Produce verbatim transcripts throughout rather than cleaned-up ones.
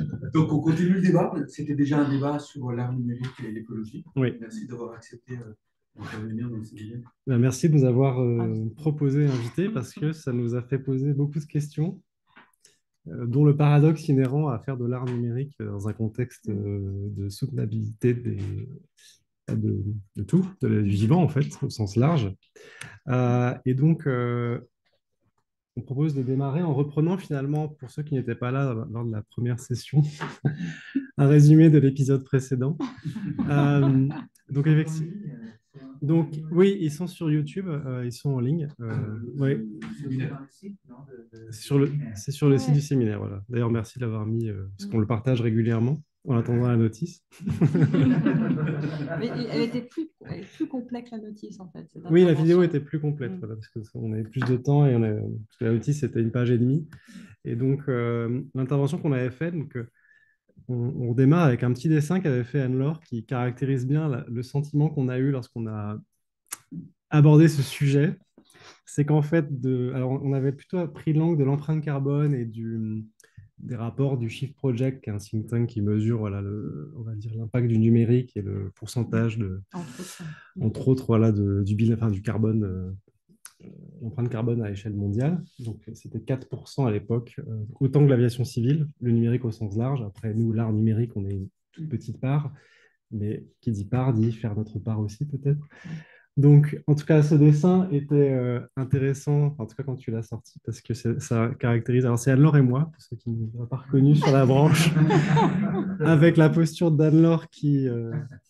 Donc, on continue le débat. C'était déjà un débat sur l'art numérique et l'écologie. Oui. Merci d'avoir accepté euh, d'intervenir dans ce sujet. Ben, merci de nous avoir euh, proposé et invité parce que ça nous a fait poser beaucoup de questions, euh, dont le paradoxe inhérent à faire de l'art numérique dans un contexte euh, de soutenabilité des, de, de tout, de, du vivant en fait, au sens large. Euh, et donc, euh, on propose de démarrer en reprenant finalement, pour ceux qui n'étaient pas là lors de la première session, un résumé de l'épisode précédent. Euh, donc, effectivement. Donc, oui, ils sont sur YouTube, euh, ils sont en ligne. Euh, oui. C'est sur le, c'est sur le site du séminaire, voilà. D'ailleurs, merci de l'avoir mis, euh, parce qu'on le partage régulièrement en attendant la notice. Mais elle était plus, elle est plus complète la notice, en fait. Oui, la vidéo était plus complète, Mm. voilà, parce qu'on avait plus de temps et on a, parce que la notice, c'était une page et demie. Et donc, euh, l'intervention qu'on avait faite, donc, euh, on, on démarre avec un petit dessin qu'avait fait Anne-Laure qui caractérise bien la- le sentiment qu'on a eu lorsqu'on a abordé ce sujet. C'est qu'en fait, de, alors on avait plutôt pris l'angle de l'empreinte carbone et du, des rapports du Shift Project, qui est un think tank qui mesure voilà, le, on va dire, l'impact du numérique et le pourcentage de, Entre autres. entre autres, voilà, de, du, bilan, enfin, du carbone, euh, l'empreinte carbone à l'échelle mondiale. Donc, c'était quatre pour cent à l'époque, euh, autant que l'aviation civile, le numérique au sens large. Après, nous, l'art numérique, on est une toute petite part, mais qui dit part dit faire notre part aussi, peut-être. Donc, en tout cas, ce dessin était euh, intéressant, en tout cas quand tu l'as sorti, parce que c'est- ça caractérise. Alors, c'est Anne-Laure et moi, pour ceux qui ne nous ont pas reconnus sur la branche, avec la posture d'Anne-Laure qui euh,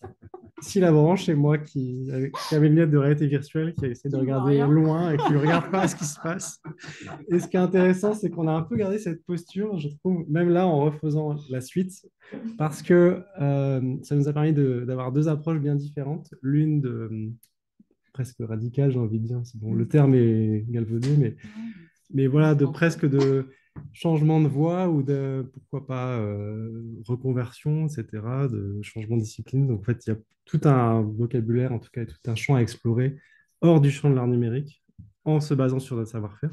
si la branche et moi qui, avec, qui avait une lunette de réalité virtuelle, qui essaie de Qui voit regarder rien. loin et qui ne regarde pas ce qui se passe. Et ce qui est intéressant, c'est qu'on a un peu gardé cette posture, je trouve, même là en refaisant la suite, parce que euh, ça nous a permis de- d'avoir deux approches bien différentes. L'une de presque radicale, j'ai envie de dire. C'est bon, le terme est galvaudé, mais, mais voilà, de presque de changement de voie ou de, pourquoi pas, euh, reconversion, et cetera, de changement de discipline. Donc, en fait, il y a tout un vocabulaire, en tout cas, et tout un champ à explorer hors du champ de l'art numérique, en se basant sur notre savoir-faire.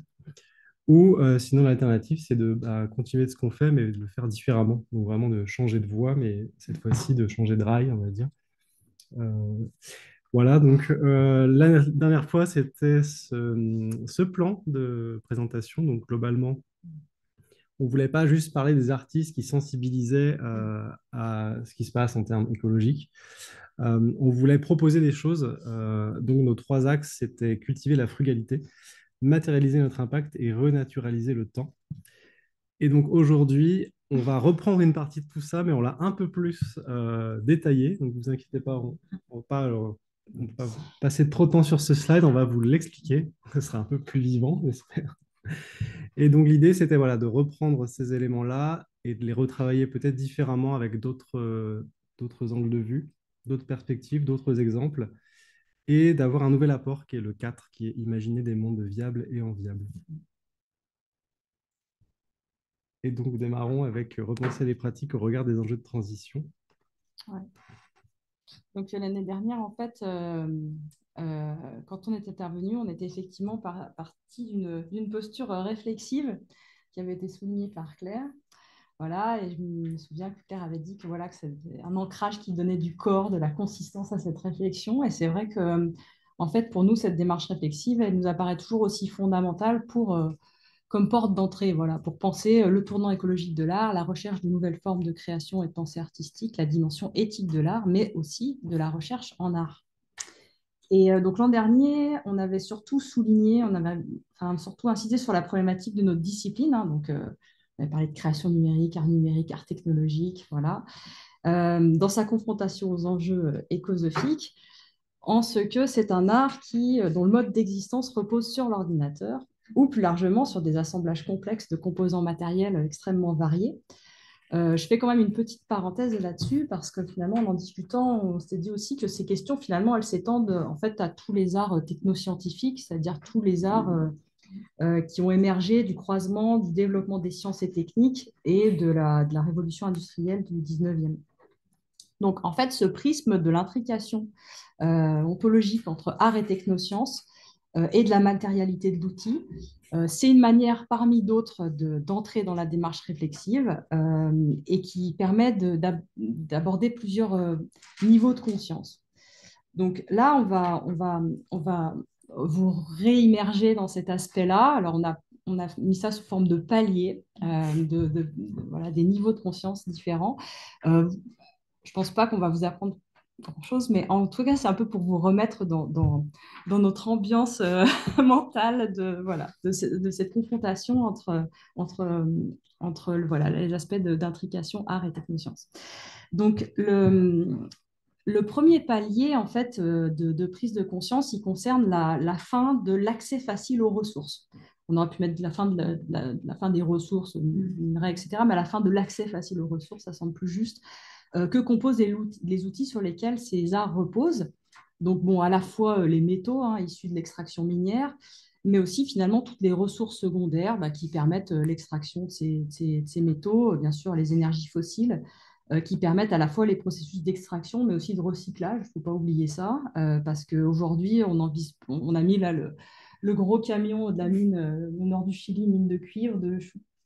Ou euh, sinon, l'alternative, c'est de bah, continuer de ce qu'on fait, mais de le faire différemment. Donc, vraiment de changer de voie, mais cette fois-ci, de changer de rail, on va dire. Euh, voilà, donc euh, la dernière fois, c'était ce, ce plan de présentation. Donc globalement, on ne voulait pas juste parler des artistes qui sensibilisaient euh, à ce qui se passe en termes écologiques. Euh, on voulait proposer des choses. Euh, donc nos trois axes, c'était cultiver la frugalité, matérialiser notre impact et renaturaliser le temps. Et donc aujourd'hui, on va reprendre une partie de tout ça, mais on l'a un peu plus euh, détaillé. Donc ne vous inquiétez pas, on ne va pas, alors, on va pas passer trop de temps sur ce slide, on va vous l'expliquer. Ce sera un peu plus vivant, j'espère. Et donc l'idée, c'était voilà, de reprendre ces éléments-là et de les retravailler peut-être différemment avec d'autres euh, d'autres angles de vue, d'autres perspectives, d'autres exemples, et d'avoir un nouvel apport qui est le quatre, qui est imaginer des mondes viables et enviables. Et donc démarrons avec euh, repenser les pratiques au regard des enjeux de transition. Ouais. Donc euh, l'année dernière, en fait, euh, euh, quand on est intervenu, on était effectivement par, parti d'une d'une posture euh, réflexive qui avait été soulignée par Claire. Voilà, et je me souviens que Claire avait dit que voilà que c'était un ancrage qui donnait du corps, de la consistance à cette réflexion. Et c'est vrai que, euh, en fait, pour nous, cette démarche réflexive, elle nous apparaît toujours aussi fondamentale pour euh, comme porte d'entrée, voilà, pour penser euh, le tournant écologique de l'art, la recherche de nouvelles formes de création et de pensée artistique, la dimension éthique de l'art, mais aussi de la recherche en art. Et euh, donc l'an dernier, on avait surtout souligné, on avait enfin, surtout insisté sur la problématique de notre discipline. Hein, donc, euh, on avait parlé de création numérique, art numérique, art technologique, voilà, euh, dans sa confrontation aux enjeux euh, écosophiques, en ce que c'est un art qui, euh, dont le mode d'existence repose sur l'ordinateur, ou plus largement sur des assemblages complexes de composants matériels extrêmement variés. Euh, je fais quand même une petite parenthèse là-dessus parce que finalement, en en discutant, on s'est dit aussi que ces questions, finalement, elles s'étendent en fait à tous les arts technoscientifiques, c'est-à-dire tous les arts euh, euh, qui ont émergé du croisement, du développement des sciences et techniques et de la, de la révolution industrielle du dix-neuvième. Donc, en fait, ce prisme de l'intrication euh, ontologique entre art et technosciences, euh, et de la matérialité de l'outil. Euh, c'est une manière parmi d'autres de, d'entrer dans la démarche réflexive euh, et qui permet de, d'aborder plusieurs euh, niveaux de conscience. Donc là, on va, on va, on va vous réimmerger dans cet aspect-là. Alors, on a, on a mis ça sous forme de paliers, euh, de, de, de, voilà, des niveaux de conscience différents. Euh, je ne pense pas qu'on va vous apprendre grand-chose, mais en tout cas, c'est un peu pour vous remettre dans, dans, dans notre ambiance euh, mentale de, voilà, de, ce, de cette confrontation entre, entre, entre voilà, les aspects d'intrication art et technosciences. Donc, le, le premier palier en fait, de, de prise de conscience, il concerne la, la fin de l'accès facile aux ressources. On aurait pu mettre la fin, de la, la, la fin des ressources, minerais, et cetera, mais à la fin de l'accès facile aux ressources, ça semble plus juste. Euh, que composent les, les outils sur lesquels ces arts reposent. Donc, bon, à la fois euh, les métaux hein, issus de l'extraction minière, mais aussi finalement toutes les ressources secondaires bah, qui permettent euh, l'extraction de ces, de, ces, de ces métaux, bien sûr les énergies fossiles, euh, qui permettent à la fois les processus d'extraction, mais aussi de recyclage. Il ne faut pas oublier ça, euh, parce qu'aujourd'hui, on, on a mis là le, le gros camion de la mine euh, au nord du Chili, mine de cuivre, de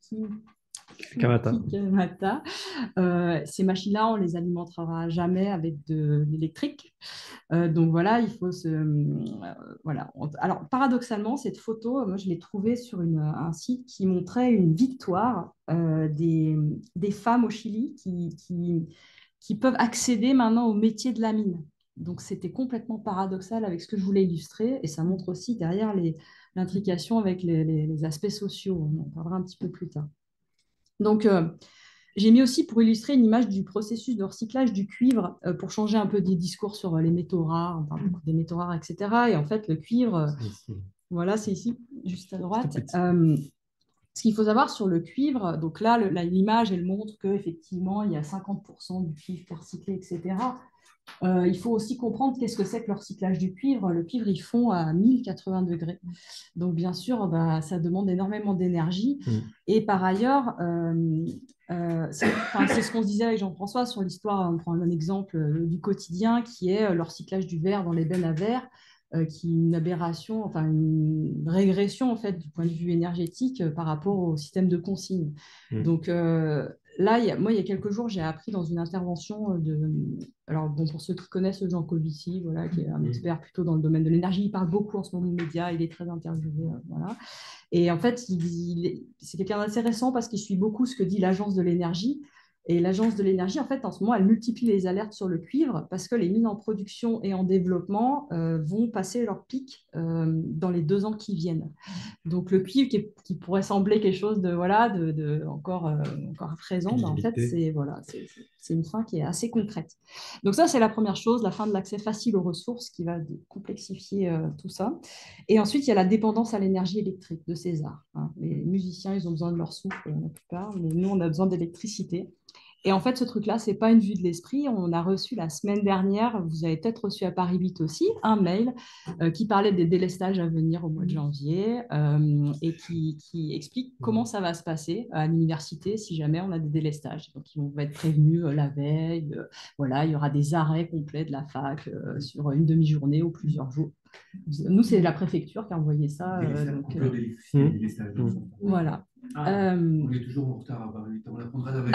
Kamata. Kamata. Euh, ces machines-là, on les alimentera jamais avec de l'électrique. Euh, donc voilà, il faut se... Euh, voilà. Alors, paradoxalement, cette photo, moi, je l'ai trouvée sur une, un site qui montrait une victoire euh, des, des femmes au Chili qui, qui, qui peuvent accéder maintenant au métier de la mine. Donc, c'était complètement paradoxal avec ce que je voulais illustrer. Et ça montre aussi derrière l'intrication avec les, les, les aspects sociaux. On en parlera un petit peu plus tard. Donc, euh, j'ai mis aussi pour illustrer une image du processus de recyclage du cuivre euh, pour changer un peu des discours sur les métaux rares, on parle beaucoup des métaux rares, et cetera. Et en fait, le cuivre, euh, voilà, c'est ici, juste à droite. Euh, ce qu'il faut savoir sur le cuivre, donc là, l'image, elle montre qu'effectivement, il y a cinquante pour cent du cuivre qui est recyclé, et cetera. Euh, il faut aussi comprendre qu'est-ce que c'est que le recyclage du cuivre. Le cuivre, il fond à mille quatre-vingts degrés. Donc, bien sûr, bah, ça demande énormément d'énergie. Mmh. Et par ailleurs, euh, euh, c'est ce qu'on se disait avec Jean-François sur l'histoire. On prend un exemple euh, du quotidien qui est le recyclage du verre dans les bennes à verre, euh, qui est une aberration, enfin une régression en fait du point de vue énergétique euh, par rapport au système de consigne. Mmh. Donc, euh, là, il y a, moi, il y a quelques jours, j'ai appris dans une intervention de... Alors, bon, pour ceux qui connaissent Jean Covici, voilà, qui est un expert plutôt dans le domaine de l'énergie, il parle beaucoup en ce moment de médias, il est très interviewé, euh, voilà. Et en fait, il, il, c'est quelqu'un d'assez récent parce qu'il suit beaucoup ce que dit l'Agence de l'énergie. Et l'Agence de l'énergie, en fait, en ce moment, elle multiplie les alertes sur le cuivre parce que les mines en production et en développement euh, vont passer leur pic euh, dans les deux ans qui viennent. Donc, le cuivre qui, est, qui pourrait sembler quelque chose de, voilà, de, de encore, euh, encore présent, ben, en fait, c'est voilà, c'est une fin qui est assez concrète. Donc, ça, c'est la première chose, la fin de l'accès facile aux ressources qui va complexifier euh, tout ça. Et ensuite, il y a la dépendance à l'énergie électrique de ces arts. Hein. Les musiciens, ils ont besoin de leur souffle, la plupart, mais nous, on a besoin d'électricité. Et en fait, ce truc-là, ce n'est pas une vue de l'esprit. On a reçu la semaine dernière, vous avez peut-être reçu à Paris huit aussi, un mail euh, qui parlait des délestages à venir au mois de janvier euh, et qui, qui explique comment ça va se passer à l'université si jamais on a des délestages. Donc, ils vont être prévenus euh, la veille. Euh, voilà, il y aura des arrêts complets de la fac euh, sur une demi-journée ou plusieurs jours. Nous, c'est la préfecture qui a envoyé ça. Euh, donc, euh, mmh. Délestage, mmh. Voilà. Ah, euh... On est toujours en retard à Paris, on apprendra la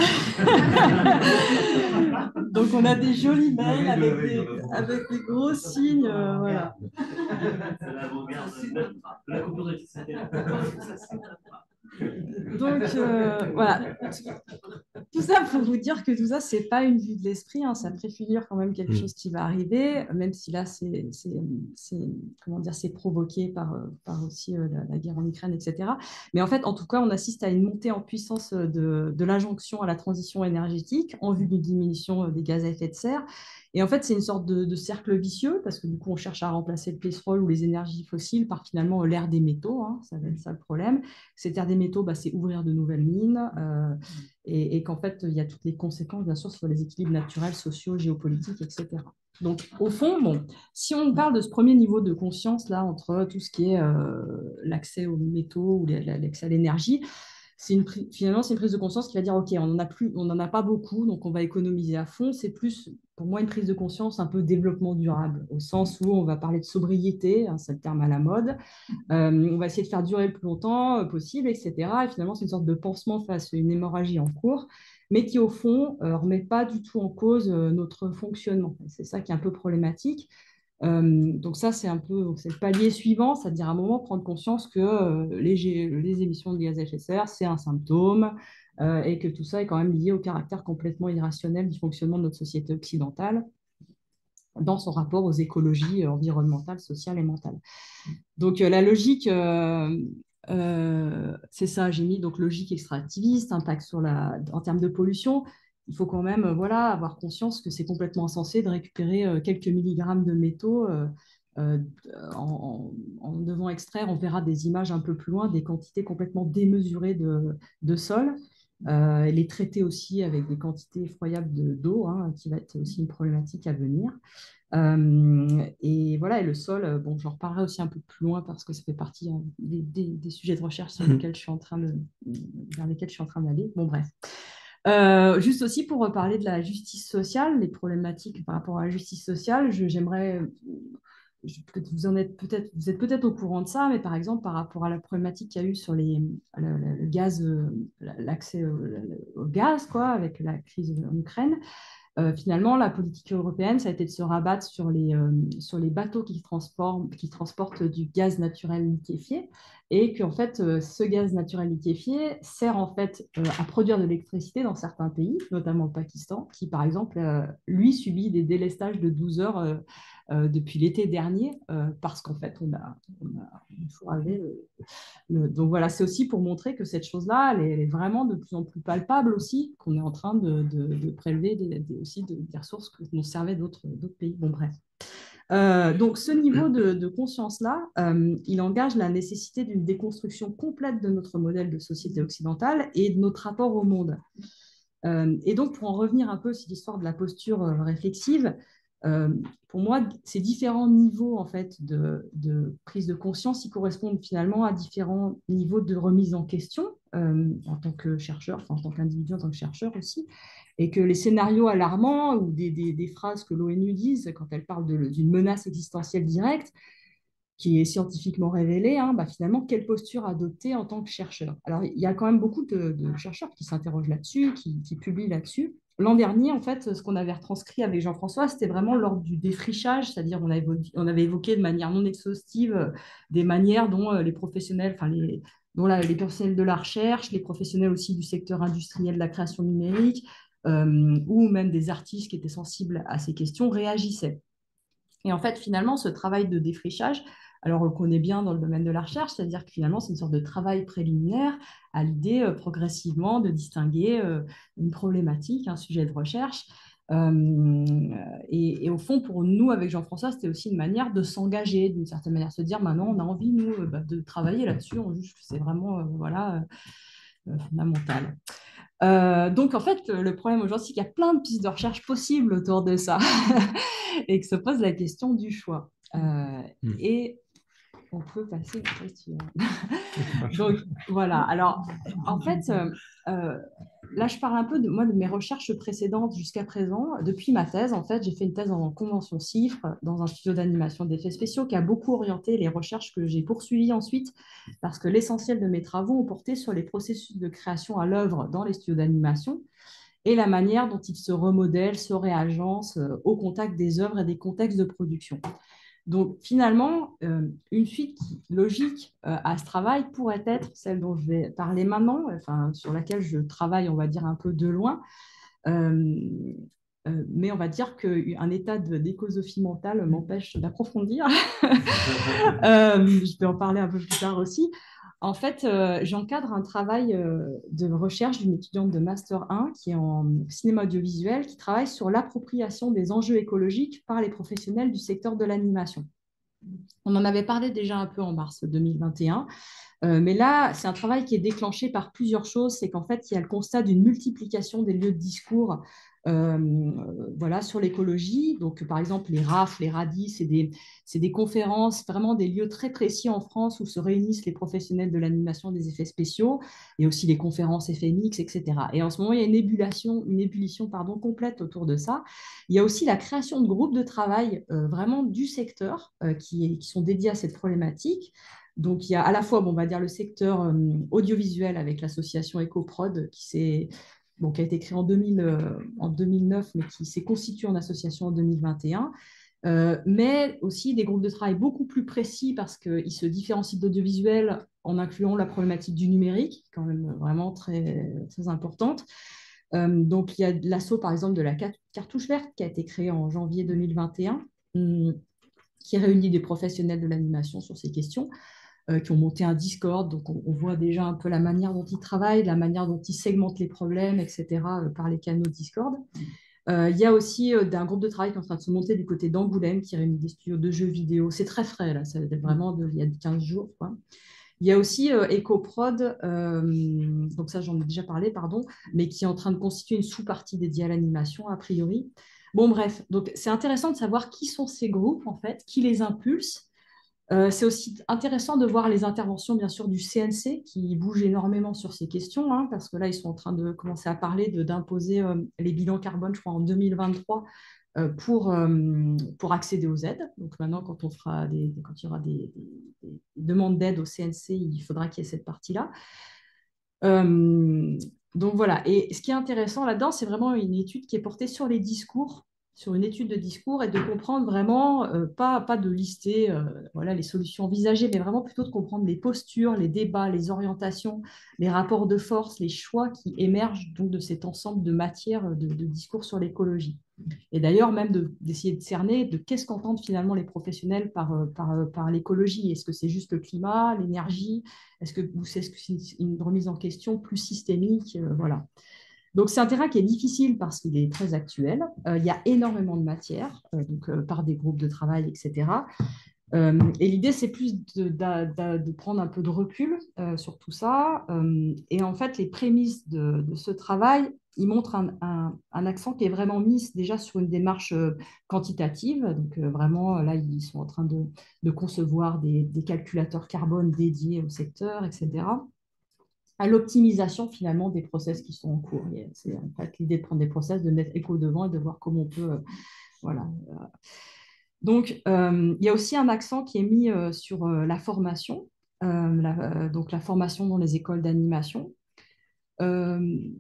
Donc, on a des jolis mails avec des, avec des gros signes. Euh, voilà. Donc, euh, voilà. Tout ça pour vous dire que tout ça, ce n'est pas une vue de l'esprit, hein, ça préfigure quand même quelque chose qui va arriver, même si là, c'est comment dire, c'est provoqué par, par aussi euh, la, la guerre en Ukraine, et cetera. Mais en fait, en tout cas, on assiste à une montée en puissance de, de l'injonction à la transition énergétique en vue d'une diminution des gaz à effet de serre. Et en fait, c'est une sorte de, de cercle vicieux parce que du coup, on cherche à remplacer le pétrole ou les énergies fossiles par finalement l'ère des métaux. Hein, ça va être ça le problème. Cette ère des métaux, bah, c'est ouvrir de nouvelles mines euh, et, et qu'en fait, il y a toutes les conséquences, bien sûr, sur les équilibres naturels, sociaux, géopolitiques, et cetera. Donc, au fond, bon, si on parle de ce premier niveau de conscience là entre tout ce qui est euh, l'accès aux métaux ou l'accès à l'énergie, c'est une, finalement, c'est une prise de conscience qui va dire, OK, on n'en a plus, on n'en a pas beaucoup, donc on va économiser à fond. C'est plus, pour moi, une prise de conscience un peu développement durable, au sens où on va parler de sobriété, hein, c'est le terme à la mode. Euh, on va essayer de faire durer le plus longtemps euh, possible, et cetera. Et finalement, c'est une sorte de pansement face à une hémorragie en cours, mais qui, au fond, ne euh, remet pas du tout en cause euh, notre fonctionnement. C'est ça qui est un peu problématique. Euh, donc ça, c'est un peu c'est le palier suivant, c'est-à-dire à un moment prendre conscience que euh, les, les émissions de gaz à effet de serre, c'est un symptôme euh, et que tout ça est quand même lié au caractère complètement irrationnel du fonctionnement de notre société occidentale dans son rapport aux écologies environnementales, sociales et mentales. Donc euh, la logique, euh, euh, c'est ça, j'ai mis donc logique extractiviste, impact sur la, en termes de pollution. Il faut quand même euh, voilà, avoir conscience que c'est complètement insensé de récupérer euh, quelques milligrammes de métaux euh, euh, en, en, en devant extraire, on verra des images un peu plus loin, des quantités complètement démesurées de, de sol. Euh, et les traiter aussi avec des quantités effroyables d'eau, hein, qui va être aussi une problématique à venir. Euh, et voilà, et le sol, bon, j'en reparlerai aussi un peu plus loin parce que ça fait partie hein, des, des, des sujets de recherche sur lesquels je suis en train de, vers lesquels je suis en train d'aller. Bon, bref. Euh, juste aussi pour reparler de la justice sociale, les problématiques par rapport à la justice sociale, j'aimerais, je, vous en êtes peut-être, vous êtes peut-être au courant de ça, mais par exemple par rapport à la problématique qu'il y a eu sur les, le, le, le gaz, l'accès au, au gaz, quoi, avec la crise en Ukraine. Euh, finalement, la politique européenne, ça a été de se rabattre sur les, euh, sur les bateaux qui, qui transportent du gaz naturel liquéfié et qu'en fait, euh, ce gaz naturel liquéfié sert en fait euh, à produire de l'électricité dans certains pays, notamment le Pakistan, qui par exemple, euh, lui, subit des délestages de douze heures euh, euh, depuis l'été dernier euh, parce qu'en fait, on a, on a fourravé le, le... Donc voilà, c'est aussi pour montrer que cette chose-là, elle, elle est vraiment de plus en plus palpable aussi, qu'on est en train de, de, de prélever des, des, aussi de, des ressources que nous servaient d'autres pays. Bon, bref. Euh, donc, ce niveau de, de conscience-là, euh, il engage la nécessité d'une déconstruction complète de notre modèle de société occidentale et de notre rapport au monde. Euh, et donc, pour en revenir un peu sur l'histoire de la posture euh, réflexive, euh, pour moi, ces différents niveaux en fait, de, de prise de conscience, ils correspondent finalement à différents niveaux de remise en question euh, en tant que chercheur, enfin, en tant qu'individu, en tant que chercheur aussi, et que les scénarios alarmants ou des, des, des phrases que l'ONU dise quand elle parle d'une menace existentielle directe, qui est scientifiquement révélée, hein, bah finalement, quelle posture adopter en tant que chercheur. Alors, il y a quand même beaucoup de, de chercheurs qui s'interrogent là-dessus, qui, qui publient là-dessus. L'an dernier, en fait, ce qu'on avait retranscrit avec Jean-François, c'était vraiment lors du défrichage, c'est-à-dire on, on avait évoqué de manière non exhaustive des manières dont les professionnels, enfin les, dont la, les professionnels de la recherche, les professionnels aussi du secteur industriel de la création numérique, euh, ou même des artistes qui étaient sensibles à ces questions réagissaient. Et en fait, finalement, ce travail de défrichage, alors on le connaît bien dans le domaine de la recherche, c'est-à-dire que finalement, c'est une sorte de travail préliminaire à l'idée euh, progressivement de distinguer euh, une problématique, un sujet de recherche. Euh, et, et au fond, pour nous, avec Jean-François, c'était aussi une manière de s'engager, d'une certaine manière, se dire, maintenant, on a envie, nous, euh, bah, de travailler là-dessus, on juge que c'est vraiment euh, voilà, euh, fondamental. Euh, donc, en fait, le problème aujourd'hui, c'est qu'il y a plein de pistes de recherche possibles autour de ça et que se pose la question du choix. Euh, mmh. Et on peut passer au question. Donc, voilà. Alors, en fait, euh, là, je parle un peu de moi de mes recherches précédentes jusqu'à présent. Depuis ma thèse, en fait, j'ai fait une thèse en convention CIFRE dans un studio d'animation d'effets spéciaux qui a beaucoup orienté les recherches que j'ai poursuivies ensuite parce que l'essentiel de mes travaux ont porté sur les processus de création à l'œuvre dans les studios d'animation et la manière dont ils se remodèlent, se réagencent euh, au contact des œuvres et des contextes de production. Donc, finalement, euh, une suite logique euh, à ce travail pourrait être celle dont je vais parler maintenant, enfin, sur laquelle je travaille, on va dire, un peu de loin. Euh, euh, mais on va dire qu'un état d'écosophie mentale m'empêche d'approfondir. euh, je peux en parler un peu plus tard aussi. En fait, euh, j'encadre un travail euh, de recherche d'une étudiante de Master un qui est en cinéma audiovisuel, qui travaille sur l'appropriation des enjeux écologiques par les professionnels du secteur de l'animation. On en avait parlé déjà un peu en mars deux mille vingt et un. Euh, mais là, c'est un travail qui est déclenché par plusieurs choses. C'est qu'en fait, il y a le constat d'une multiplication des lieux de discours euh, voilà, sur l'écologie. Donc, par exemple, les R A F, les radis, c'est des, c'est des conférences, vraiment des lieux très précis en France où se réunissent les professionnels de l'animation des effets spéciaux et aussi les conférences F M X, et cetera. Et en ce moment, il y a une ébullition, une ébullition pardon, complète autour de ça. Il y a aussi la création de groupes de travail euh, vraiment du secteur euh, qui, qui sont dédiés à cette problématique. Donc, il y a à la fois, bon, on va dire, le secteur euh, audiovisuel avec l'association EcoProd qui, s'est, bon, qui a été créée en, deux mille, euh, en deux mille neuf, mais qui s'est constituée en association en deux mille vingt et un. Euh, mais aussi des groupes de travail beaucoup plus précis parce qu'ils se différencient de l'audiovisuel en incluant la problématique du numérique, quand même vraiment très, très importante. Euh, donc, il y a l'assaut, par exemple, de la cartouche verte qui a été créée en janvier deux mille vingt et un, hum, qui réunit des professionnels de l'animation sur ces questions, euh, qui ont monté un Discord. Donc, on, on voit déjà un peu la manière dont ils travaillent, la manière dont ils segmentent les problèmes, et cetera, euh, par les canaux Discord. Euh, il y a aussi euh, un groupe de travail qui est en train de se monter du côté d'Angoulême, qui réunit des studios de jeux vidéo. C'est très frais, là, ça date vraiment de, il y a quinze jours, quoi. Il y a aussi euh, EcoProd, euh, donc ça j'en ai déjà parlé, pardon, mais qui est en train de constituer une sous-partie dédiée à l'animation, a priori. Bon, bref, donc c'est intéressant de savoir qui sont ces groupes, en fait, qui les impulse. Euh, c'est aussi intéressant de voir les interventions, bien sûr, du C N C, qui bouge énormément sur ces questions, hein, parce que là, ils sont en train de commencer à parler de, d'imposer euh, les bilans carbone, je crois, en deux mille vingt-trois, euh, pour, euh, pour accéder aux aides. Donc maintenant, quand, on fera des, quand il y aura des, des, des demandes d'aide au C N C, il faudra qu'il y ait cette partie-là. Euh, donc voilà. Et ce qui est intéressant là-dedans, c'est vraiment une étude qui est portée sur les discours, sur une étude de discours et de comprendre vraiment, euh, pas, pas de lister euh, voilà, les solutions envisagées, mais vraiment plutôt de comprendre les postures, les débats, les orientations, les rapports de force, les choix qui émergent donc de cet ensemble de matières de, de discours sur l'écologie. Et d'ailleurs, même de, d'essayer de cerner de qu'est-ce qu'entendent finalement les professionnels par, par, par l'écologie. Est-ce que c'est juste le climat, l'énergie? Est-ce que, ou est-ce que c'est une, une remise en question plus systémique? euh, Voilà. Donc, c'est un terrain qui est difficile parce qu'il est très actuel. Euh, il y a énormément de matières, euh, donc, euh, par des groupes de travail, et cetera. Euh, et l'idée, c'est plus de, de, de, prendre un peu de recul euh, sur tout ça. Euh, et en fait, les prémices de, de ce travail, ils montrent un, un, un, accent qui est vraiment mis déjà sur une démarche euh, quantitative. Donc, euh, vraiment, là, ils sont en train de, de concevoir des, des calculateurs carbone dédiés au secteur, et cetera, à l'optimisation finalement des process qui sont en cours. C'est en fait l'idée de prendre des process, de mettre écho devant et de voir comment on peut... Euh, voilà. Donc, euh, il y a aussi un accent qui est mis euh, sur euh, la formation, euh, la, euh, donc la formation dans les écoles d'animation. Euh,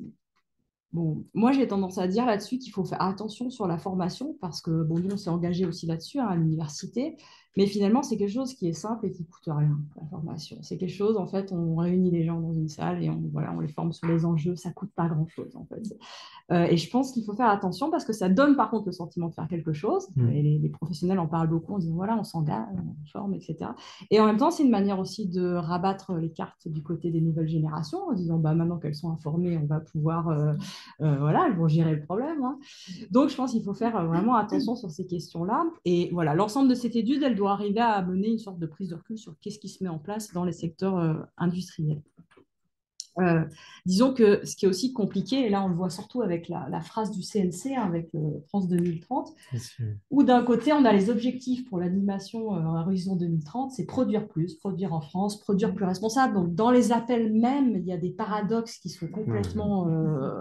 Bon, moi, j'ai tendance à dire là-dessus qu'il faut faire attention sur la formation parce que, bon, nous, on s'est engagé aussi là-dessus hein, à l'université, mais finalement, c'est quelque chose qui est simple et qui ne coûte rien, la formation. C'est quelque chose, en fait, on réunit les gens dans une salle et on, voilà, on les forme sur les enjeux, ça ne coûte pas grand-chose, en fait. Euh, et je pense qu'il faut faire attention parce que ça donne, par contre, le sentiment de faire quelque chose. Mmh. Et les, les professionnels en parlent beaucoup, on se dit, voilà, on s'engage, on forme, et cetera. Et en même temps, c'est une manière aussi de rabattre les cartes du côté des nouvelles générations en disant, bah, maintenant qu'elles sont informées, on va pouvoir... Euh, Euh, voilà, elles vont gérer le problème. Hein. Donc, je pense qu'il faut faire vraiment attention sur ces questions-là. Et voilà, l'ensemble de cette étude, elle doit arriver à mener une sorte de prise de recul sur qu'est-ce qui se met en place dans les secteurs euh, industriels. Euh, disons que ce qui est aussi compliqué, et là on le voit surtout avec la, la phrase du C N C, hein, avec le France deux mille trente, où d'un côté on a les objectifs pour l'animation euh, à horizon deux mille trente, c'est produire plus, produire en France, produire plus responsable. Donc dans les appels même, il y a des paradoxes qui sont complètement... Euh...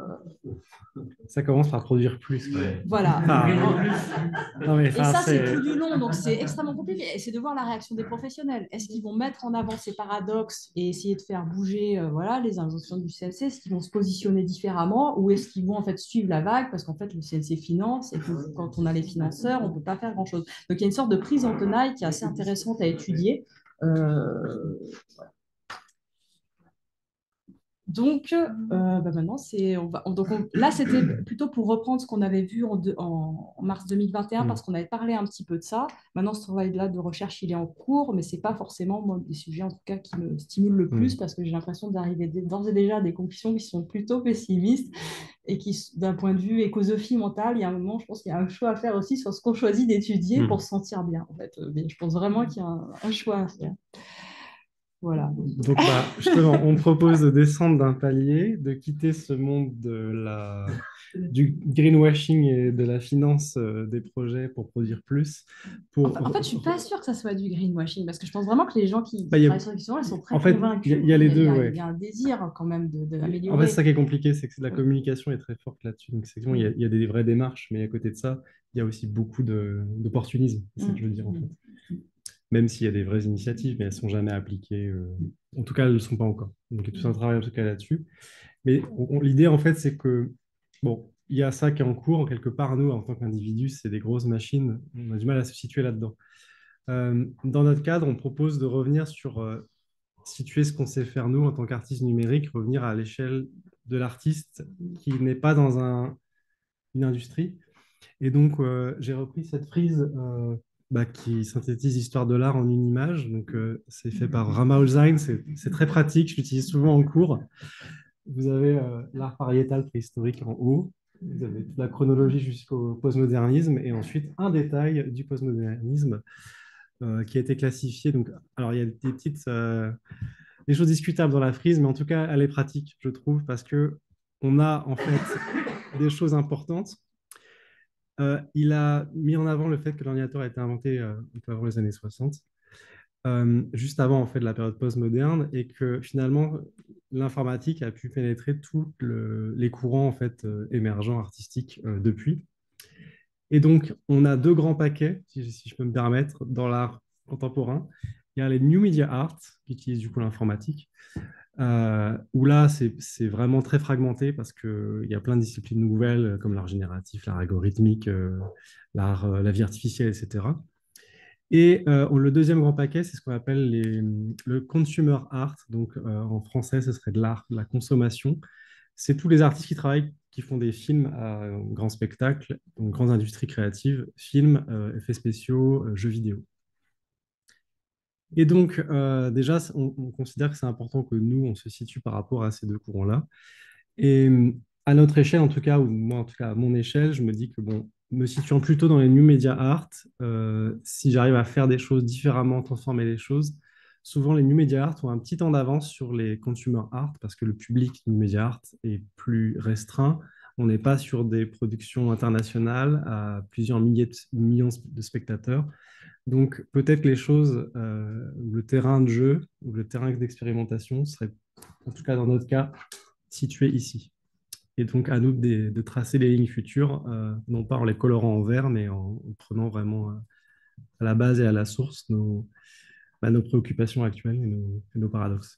Ça commence par produire plus. Ouais. Voilà. Ah, non, mais, et ça c'est tout du long, donc c'est extrêmement compliqué. Et c'est de voir la réaction des professionnels. Est-ce qu'ils vont mettre en avant ces paradoxes et essayer de faire bouger euh, voilà, les injonctions du C N C? Est-ce qu'ils vont se positionner différemment ou est-ce qu'ils vont en fait suivre la vague parce qu'en fait le C N C finance et que quand on a les financeurs, on ne peut pas faire grand-chose. Donc il y a une sorte de prise en tenaille qui est assez intéressante à étudier. Euh, voilà. Donc, euh, bah maintenant, c'est, on va, on, donc on, là, c'était plutôt pour reprendre ce qu'on avait vu en, de, en, en mars deux mille vingt et un, mmh. parce qu'on avait parlé un petit peu de ça. Maintenant, ce travail-là de recherche, il est en cours, mais ce n'est pas forcément moi, des sujets, en tout cas, qui me stimulent le plus, mmh. parce que j'ai l'impression d'arriver d'ores et déjà à des conclusions qui sont plutôt pessimistes et qui, d'un point de vue écosophie mentale, il y a un moment, je pense qu'il y a un choix à faire aussi sur ce qu'on choisit d'étudier mmh. pour se sentir bien. En fait, je pense vraiment qu'il y a un, un choix à faire. Voilà. Donc, bah, justement, on propose de descendre d'un palier, de quitter ce monde de la, du greenwashing et de la finance euh, des projets pour produire plus. En fait, Pour... en fait, je suis pas sûre que ça soit du greenwashing parce que je pense vraiment que les gens qui, Bah, qui il y a- travaillent sur la question, elles sont très En fait, il y, a convaincus il y a qu'il les y a, il y deux, a- ouais. il y a un désir quand même de, de En fait, c'est ça l'améliorer. qui est compliqué, c'est que la Euh, communication est très forte là-dessus. Donc, effectivement, il y a, mm, il y a des vraies démarches, mais à côté de ça, il y a aussi beaucoup de- d'opportunisme. C'est ça que je veux mm, dire, en fait. mm. Même s'il y a des vraies initiatives, mais elles ne sont jamais appliquées. euh, En tout cas, elles ne le sont pas encore. Donc, il y a tout un travail, en tout cas, là-dessus. Mais on- on- l'idée, en fait, c'est que, bon, il y a ça qui est en cours. Quelque part, nous, en tant qu'individus, c'est des grosses machines. On a du mal à se situer là-dedans. Euh, dans notre cadre, on propose de revenir sur euh, situer ce qu'on sait faire, nous, en tant qu'artistes numériques, revenir à l'échelle de l'artiste qui n'est pas dans un, une industrie. Et donc, euh, j'ai repris cette frise euh, bah, qui synthétise l'histoire de l'art en une image. Donc, euh, c'est fait par Rama Holzein. C'est c'est très pratique. Je l'utilise souvent en cours. Vous avez euh, l'art pariétal préhistorique en haut. Vous avez toute la chronologie jusqu'au postmodernisme et ensuite un détail du postmodernisme euh, qui a été classifié. Donc, alors, il y a des petites euh, des choses discutables dans la frise, mais en tout cas, elle est pratique, je trouve, parce que on a en fait des choses importantes. Euh, il a mis en avant le fait que l'ordinateur a été inventé euh, un peu avant les années soixante, euh, juste avant en fait la période postmoderne, et que finalement l'informatique a pu pénétrer tous le, les courants en fait euh, émergents artistiques euh, depuis. Et donc on a deux grands paquets, si, si je peux me permettre, dans l'art contemporain. Il y a les New Media Art qui utilisent du coup l'informatique, euh, où là, c'est c'est vraiment très fragmenté parce qu'il y a plein de disciplines nouvelles euh, comme l'art génératif, l'art algorithmique, euh, l'art, euh, la vie artificielle, et cetera. Et euh, le deuxième grand paquet, c'est ce qu'on appelle les, le consumer art. Donc euh, en français, ce serait de l'art, de la consommation. C'est tous les artistes qui travaillent, qui font des films à grands spectacles, donc grandes industries créatives, films, euh, effets spéciaux, euh, jeux vidéo. Et donc, euh, déjà, on, on considère que c'est important que nous, on se situe par rapport à ces deux courants-là. Et euh, à notre échelle, en tout cas, ou moi, en tout cas, à mon échelle, je me dis que, bon, me situant plutôt dans les new media art, euh, si j'arrive à faire des choses différemment, transformer les choses, souvent les new media art ont un petit temps d'avance sur les consumer art parce que le public new media art est plus restreint. On n'est pas sur des productions internationales à plusieurs milliers de, millions de spectateurs. Donc, peut-être que les choses, euh, le terrain de jeu ou le terrain d'expérimentation serait, en tout cas dans notre cas, situé ici. Et donc, à nous de, de tracer les lignes futures, euh, non pas en les colorant en vert, mais en, en prenant vraiment euh, à la base et à la source nos, bah, nos préoccupations actuelles et nos, et nos paradoxes.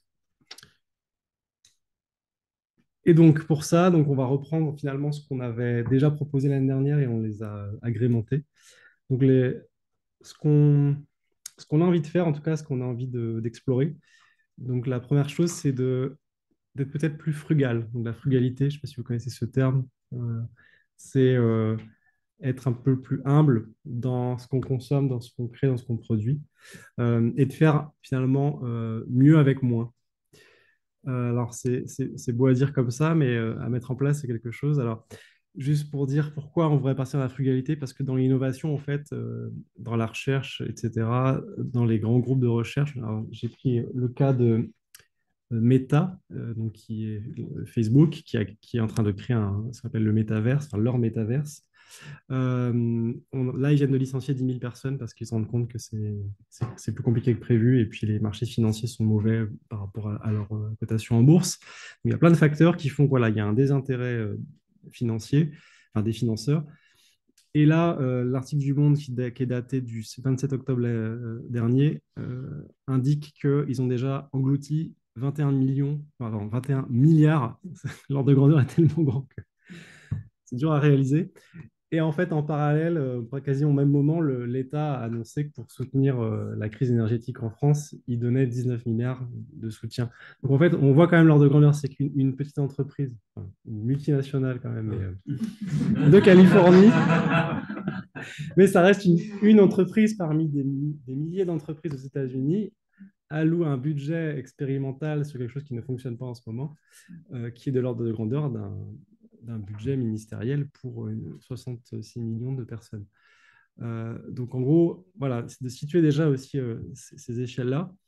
Et donc, pour ça, donc, on va reprendre finalement ce qu'on avait déjà proposé l'année dernière et on les a agrémentés. Donc, les, ce qu'on ce qu'on a envie de faire, en tout cas, ce qu'on a envie de- d'explorer. Donc, la première chose, c'est de d'être peut-être plus frugal. Donc, la frugalité, je ne sais pas si vous connaissez ce terme, euh, c'est euh, être un peu plus humble dans ce qu'on consomme, dans ce qu'on crée, dans ce qu'on produit, euh, et de faire finalement euh, mieux avec moins. Euh, alors, c'est c'est- c'est beau à dire comme ça, mais euh, à mettre en place, c'est quelque chose. Alors, juste pour dire pourquoi on devrait passer à la frugalité, parce que dans l'innovation, en fait, euh, dans la recherche, et cetera, dans les grands groupes de recherche, alors, j'ai pris le cas de euh, Meta, euh, donc qui est euh, Facebook, qui, a- qui est en train de créer un, ce qu'on appelle le métaverse, enfin leur métaverse. Euh, on- là, ils viennent de licencier dix mille personnes parce qu'ils se rendent compte que c'est c'est- c'est plus compliqué que prévu et puis les marchés financiers sont mauvais par rapport à, à leur euh, cotation en bourse. Donc, il y a plein de facteurs qui font qu'il voilà, il y a un désintérêt euh, financier, enfin des financeurs. Et là, euh, l'article du Monde qui, qui est daté du vingt-sept octobre euh, dernier euh, indique qu'ils ont déjà englouti vingt et un millions, pardon, vingt et un milliards. L'ordre de grandeur est tellement grand que c'est dur à réaliser. Et en fait, en parallèle, euh, pas quasi au même moment, le- l'État a annoncé que pour soutenir euh, la crise énergétique en France, il donnait dix-neuf milliards de soutien. Donc en fait, on voit quand même l'ordre de grandeur, c'est qu'une une petite entreprise, enfin, une multinationale quand même, mais, euh, de Californie, mais ça reste une, une entreprise parmi des, des milliers d'entreprises aux États-Unis, alloue un budget expérimental sur quelque chose qui ne fonctionne pas en ce moment, euh, qui est de l'ordre de grandeur d'un d'un budget ministériel pour euh, soixante-six millions de personnes. Euh, donc en gros, voilà, c'est de situer déjà aussi euh, ces, ces échelles-là.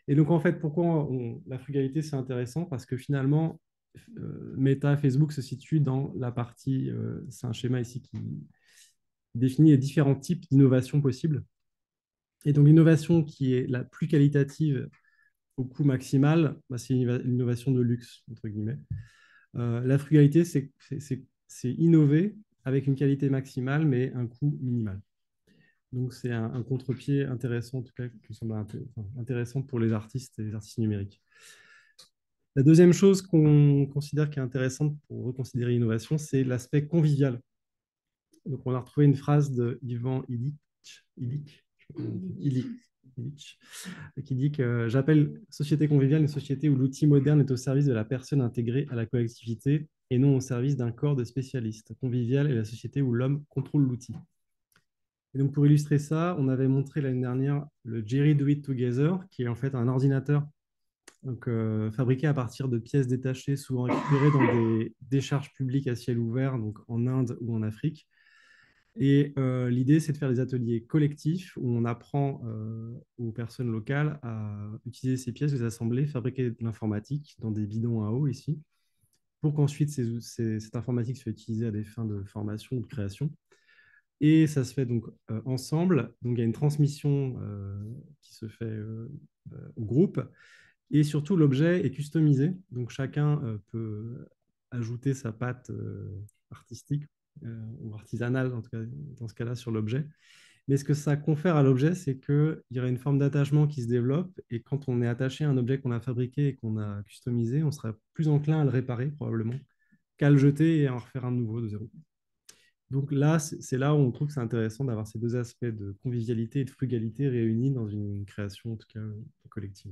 Et donc, en fait, pourquoi on- la frugalité, c'est intéressant? Parce que finalement, euh, Meta, Facebook se situe dans la partie, euh, c'est un schéma ici qui définit les différents types d'innovation possibles. Et donc, l'innovation qui est la plus qualitative au coût maximal, bah, c'est l'innovation de luxe, entre guillemets. Euh, la frugalité, c'est c'est- c'est innover avec une qualité maximale, mais un coût minimal. Donc, c'est un, un contre-pied intéressant, en tout cas, qui me semble inté- enfin, intéressant pour les artistes et les artistes numériques. La deuxième chose qu'on considère qui est intéressante pour reconsidérer l'innovation, c'est l'aspect convivial. Donc, on a retrouvé une phrase de Ivan Illich, Illich, je sais pas comment on dit, Illich, Illich, qui dit que j'appelle société conviviale une société où l'outil moderne est au service de la personne intégrée à la collectivité et non au service d'un corps de spécialistes. Convivial est la société où l'homme contrôle l'outil. Et donc, pour illustrer ça, on avait montré l'année dernière le Jerry Do It Together, qui est en fait un ordinateur donc, euh, fabriqué à partir de pièces détachées, souvent récupérées dans des décharges publiques à ciel ouvert, donc en Inde ou en Afrique. Et euh, l'idée, c'est de faire des ateliers collectifs où on apprend euh, aux personnes locales à utiliser ces pièces, les assembler, fabriquer de l'informatique dans des bidons à eau ici, pour qu'ensuite ces- ces- cette informatique soit utilisée à des fins de formation ou de création. Et ça se fait donc euh, ensemble. Donc il y a une transmission euh, qui se fait euh, euh, au groupe. Et surtout, l'objet est customisé. Donc chacun euh, peut ajouter sa patte euh, artistique euh, ou artisanale, en tout cas, dans ce cas-là, sur l'objet. Mais ce que ça confère à l'objet, c'est qu'il y aura une forme d'attachement qui se développe. Et quand on est attaché à un objet qu'on a fabriqué et qu'on a customisé, on sera plus enclin à le réparer, probablement, qu'à le jeter et à en refaire un nouveau de zéro. Donc là, c'est là où on trouve que c'est intéressant d'avoir ces deux aspects de convivialité et de frugalité réunis dans une création, en tout cas, collective.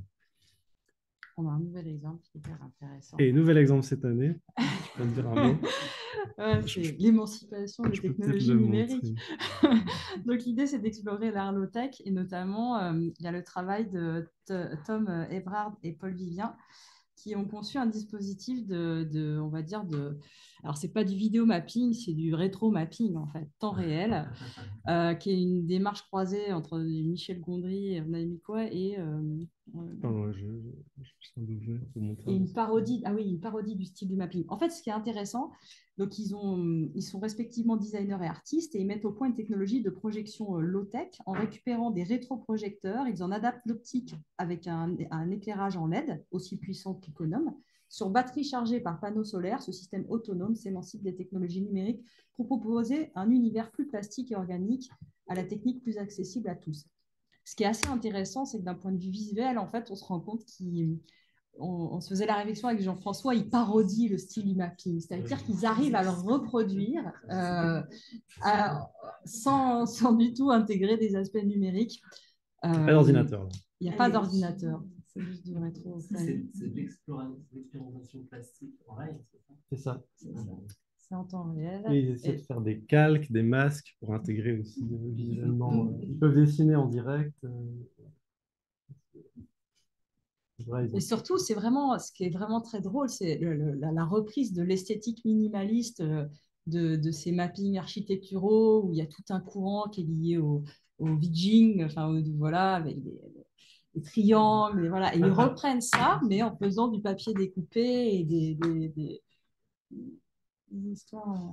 On a un nouvel exemple hyper intéressant. Et nouvel exemple cette année, je peux me dire un mot. Ouais, c'est l'émancipation des Je peux peut-être technologies le numériques. montrer. Donc l'idée, c'est d'explorer l'art low-tech et notamment, euh, il y a le travail de T- Tom Ebrard et Paul Vivien qui ont conçu un dispositif de, de on va dire, de... Alors, c'est pas du vidéo mapping, c'est du rétro mapping, en fait, temps réel, euh, qui est une démarche croisée entre Michel Gondry et Naomi Koh et... euh, Pardon, je, je, je suis en train d'ouvrir pour montrer. et une parodie, ah oui, une parodie du style du mapping. En fait, ce qui est intéressant, donc ils, ont, ils sont respectivement designers et artistes et ils mettent au point une technologie de projection low-tech en récupérant des rétroprojecteurs. Ils en adaptent l'optique avec un, un éclairage en L E D aussi puissant qu'économe. Sur batterie chargée par panneaux solaires, ce système autonome s'émancipe des technologies numériques pour proposer un univers plus plastique et organique à la technique plus accessible à tous. Ce qui est assez intéressant, c'est que d'un point de vue visuel, en fait, on se rend compte qu'il On, on, se faisait la réflexion avec Jean-François, ils parodient le style du mapping, c'est-à-dire qu'ils arrivent à le reproduire euh, à, sans, sans du tout intégrer des aspects numériques. Il n'y a pas d'ordinateur. Là. Il n'y a pas d'ordinateur, c'est juste du rétro. C'est de l'expérimentation plastique en réel, c'est ça? C'est ça. C'est en temps réel. Et ils essaient et... de faire des calques, des masques pour intégrer aussi euh, visuellement. Euh, ils peuvent dessiner en direct. Euh... Et surtout, c'est vraiment, ce qui est vraiment très drôle, c'est le, le, la, la reprise de l'esthétique minimaliste de, de ces mappings architecturaux où il y a tout un courant qui est lié au, au Beijing, enfin, au, voilà, avec les, les triangles, et voilà. Et ils reprennent ça, mais en faisant du papier découpé et des, des, des, des histoires.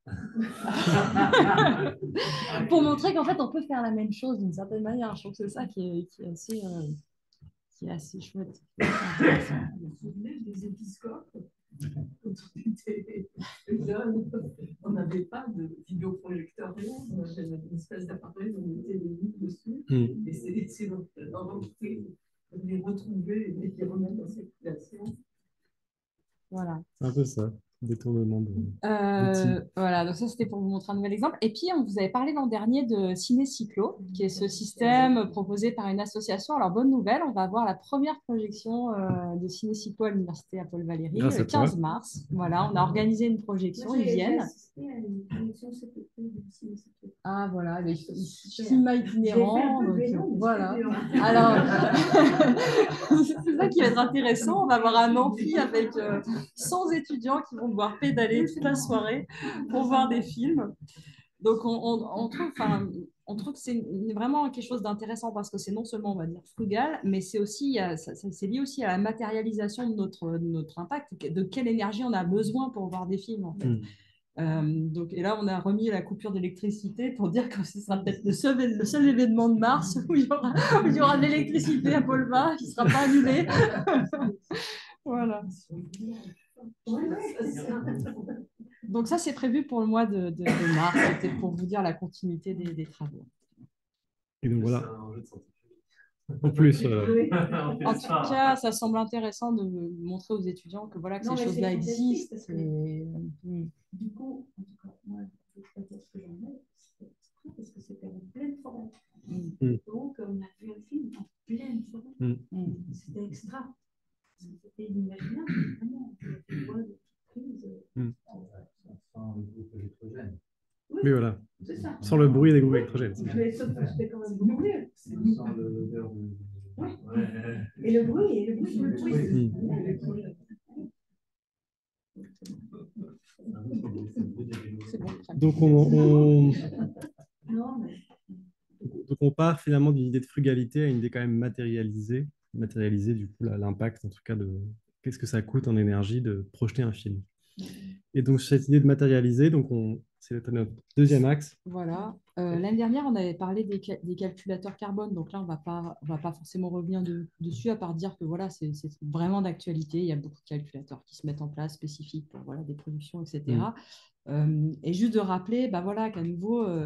Pour montrer qu'en fait, on peut faire la même chose d'une certaine manière. Je trouve que c'est ça qui est, qui est assez. Euh, qui est assez chouette. Vous vous souvenez des épiscopes? Quand on était jeunes, on n'avait pas de vidéoprojecteur réel, on avait une espèce d'appareil, on mettait les livres dessus, mm. et c'est essayer d'enregistrer, de les retrouver et de les remettre dans circulation. Voilà. C'est un peu ça. Détournement de... Euh, voilà, donc ça c'était pour vous montrer un nouvel exemple. Et puis on vous avait parlé l'an dernier de Ciné-Cyclo, qui est ce système proposé par une association. Alors bonne nouvelle, on va avoir la première projection euh, de Ciné-Cyclo à l'université à Paul-Valéry le quinze mars. Voilà, on a organisé une projection, ils viennent. Ah voilà, il cinéma itinérant. Donc, voilà. Alors c'est ça qui va être intéressant. On va avoir un amphi avec euh, cent étudiants qui vont devoir pédaler toute la soirée pour voir des films. Donc, on, on, on trouve, enfin, on trouve que c'est vraiment quelque chose d'intéressant parce que c'est non seulement, on va dire, frugal, mais c'est aussi, euh, ça- ça- c'est lié aussi à la matérialisation de notre, de notre impact, de quelle énergie on a besoin pour voir des films, en fait. Mm. Euh, donc, et là, on a remis la coupure d'électricité pour dire que ce sera peut-être le seul, le seul événement de Mars où il y aura, où il y aura de l'électricité à pôle bas, qui ne sera pas annulé. Voilà. Donc ça, c'est prévu pour le mois de, de- de mars. C'était pour vous dire la continuité des, des travaux. Et donc C'est voilà, un jeu de science-fiction. en plus, euh, En tout cas, ça semble intéressant de montrer aux étudiants que, voilà, que Non, ces mais choses-là c'est fantastique, existent. parce que- Et... Mm. Du coup, en tout cas, moi, je ne peux pas dire ce que j'en ai, c'était extra parce que c'était en pleine forêt. Mm. Mm. Donc, on a vu un film en pleine forêt. Mm. Mm. C'était extra. C'était inimaginable, vraiment. Une voix de toute prise. Mm. Sans le groupe électrogène. Oui, mais voilà, c'est ça. sans le bruit des groupes électrogènes. Mais sauf que c'était quand même beaucoup mieux. Sans le- l'odeur de. Oui. Ouais. Et le bruit, et le bruit sur le bruit. Mm. C'est bon, très bien. Donc, on, on- Non, mais donc, on part finalement d'une idée de frugalité à une idée quand même matérialisée, matérialisée du coup, là, l'impact en tout cas de qu'est-ce que ça coûte en énergie de projeter un film. Et donc, cette idée de matérialiser, donc on, c'est notre deuxième axe. Voilà. Euh, l'année dernière, on avait parlé des, ca- des calculateurs carbone. Donc là, on va pas, on va pas forcément revenir de- dessus, à part dire que voilà, c'est c'est vraiment d'actualité. Il y a beaucoup de calculateurs qui se mettent en place spécifiques pour voilà, des productions, et cetera. Euh, et juste de rappeler bah, voilà, qu'à nouveau, euh,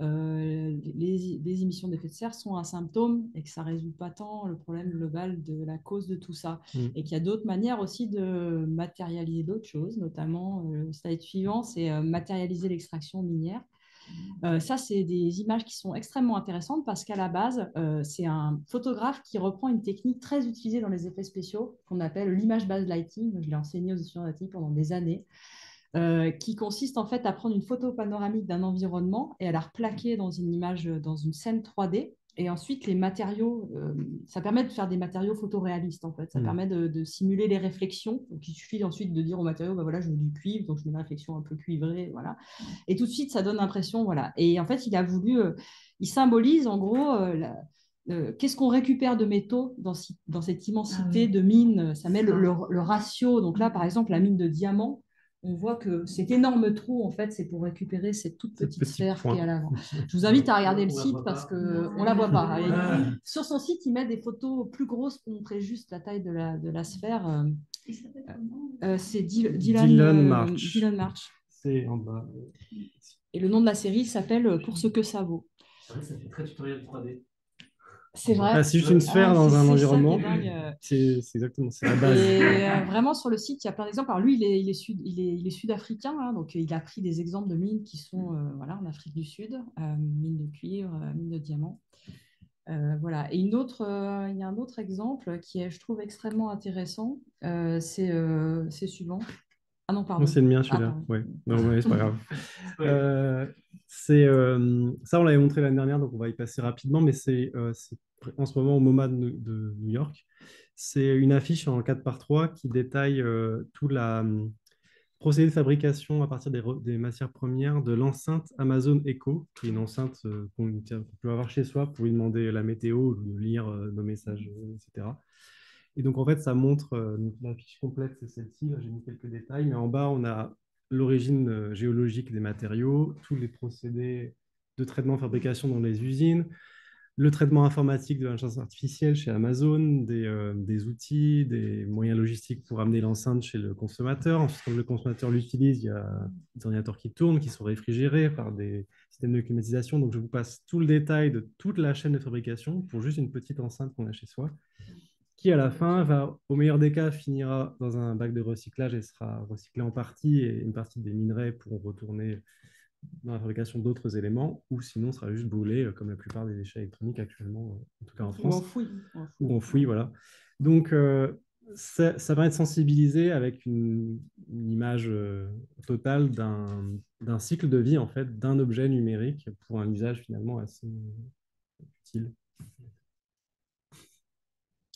euh, les, les émissions d'effet de serre sont un symptôme et que ça ne résout pas tant le problème global de la cause de tout ça. Mm. Et qu'il y a d'autres manières aussi de matérialiser d'autres choses, notamment euh, le slide suivant, c'est euh, matérialiser l'extraction minière. Euh, ça, c'est des images qui sont extrêmement intéressantes parce qu'à la base, euh, c'est un photographe qui reprend une technique très utilisée dans les effets spéciaux qu'on appelle l'image based lighting. Je l'ai enseigné aux étudiants d'A T I pendant des années. Euh, qui consiste en fait à prendre une photo panoramique d'un environnement et à la replaquer dans une image, dans une scène trois D. Et ensuite, les matériaux, euh, ça permet de faire des matériaux photoréalistes en fait. Ça Mm. permet de, de simuler les réflexions. Donc, il suffit ensuite de dire aux matériaux, bah, voilà, je veux du cuivre, donc je mets une réflexion un peu cuivrée, voilà. Et tout de suite, ça donne l'impression, voilà. Et en fait, il a voulu, euh, il symbolise en gros euh, la, euh, qu'est-ce qu'on récupère de métaux dans, dans cette immensité Ah oui. de mines. Ça met le, le, le ratio. Donc là, par exemple, la mine de diamant, on voit que cet énorme trou, en fait, c'est pour récupérer cette toute Cette petite petite sphère pointe. qui est à l'avant. Je vous invite à regarder le On la site voit parce pas. qu'on Non. ne la voit pas. Et Ah. sur son site, il met des photos plus grosses pour montrer juste la taille de la, de la sphère. Euh, il s'appelle comment euh, c'est Dylan, Dylan, Dylan euh, March. Dylan March. C'est en bas. Et le nom de la série s'appelle Pour ce que ça vaut. C'est vrai que ça fait très tutoriel trois D. C'est vrai. Ah, c'est juste une sphère Ah, dans c'est- un c'est ça environnement. qui est dingue, euh. C'est c'est exactement, c'est la base. Et euh, vraiment, sur le site, il y a plein d'exemples. Alors lui, il est, il est, sud, il est, il est sud-africain, hein, donc euh, il a pris des exemples de mines qui sont euh, voilà, en Afrique du Sud, euh, mines de cuivre, euh, mines de diamants. Euh, voilà. Et une autre, euh, il y a un autre exemple qui est, je trouve, extrêmement intéressant. Euh, c'est euh, c'est suivant. Ah non, pardon. Non, c'est le mien Ah, celui-là. pardon. Ouais. Non, ouais, c'est pas grave. Ouais. Euh, c'est euh, ça, on l'avait montré l'année dernière, donc on va y passer rapidement, mais c'est euh, c'est en ce moment au MoMA de, New- de New York. C'est une affiche en quatre par trois qui détaille euh, tout la hum, procédé de fabrication à partir des, re- des matières premières de l'enceinte Amazon Echo, qui est une enceinte euh, qu'on qu'on peut avoir chez soi pour lui demander la météo, ou de lire euh, nos messages, euh, et cetera. Et donc, en fait, ça montre, euh, donc, la fiche complète, c'est celle-ci, là, j'ai mis quelques détails, mais en bas, on a l'origine euh, géologique des matériaux, tous les procédés de traitement, fabrication dans les usines, le traitement informatique de l'intelligence artificielle chez Amazon, des, euh, des outils, des moyens logistiques pour amener l'enceinte chez le consommateur. Ensuite, quand le consommateur l'utilise, il y a des ordinateurs qui tournent, qui sont réfrigérés par des systèmes de climatisation. Donc, je vous passe tout le détail de toute la chaîne de fabrication pour juste une petite enceinte qu'on a chez soi, qui à la fin va, au meilleur des cas, finira dans un bac de recyclage et sera recyclé en partie, et une partie des minerais pourront retourner dans la fabrication d'autres éléments, ou sinon sera juste brûlé, euh, comme la plupart des déchets électroniques actuellement, euh, en tout cas en Ou France, enfoui. ou enfouis, voilà. Donc, euh, ça, ça permet de sensibiliser avec une, une image euh, totale d'un d'un cycle de vie, en fait, d'un objet numérique pour un usage finalement assez utile.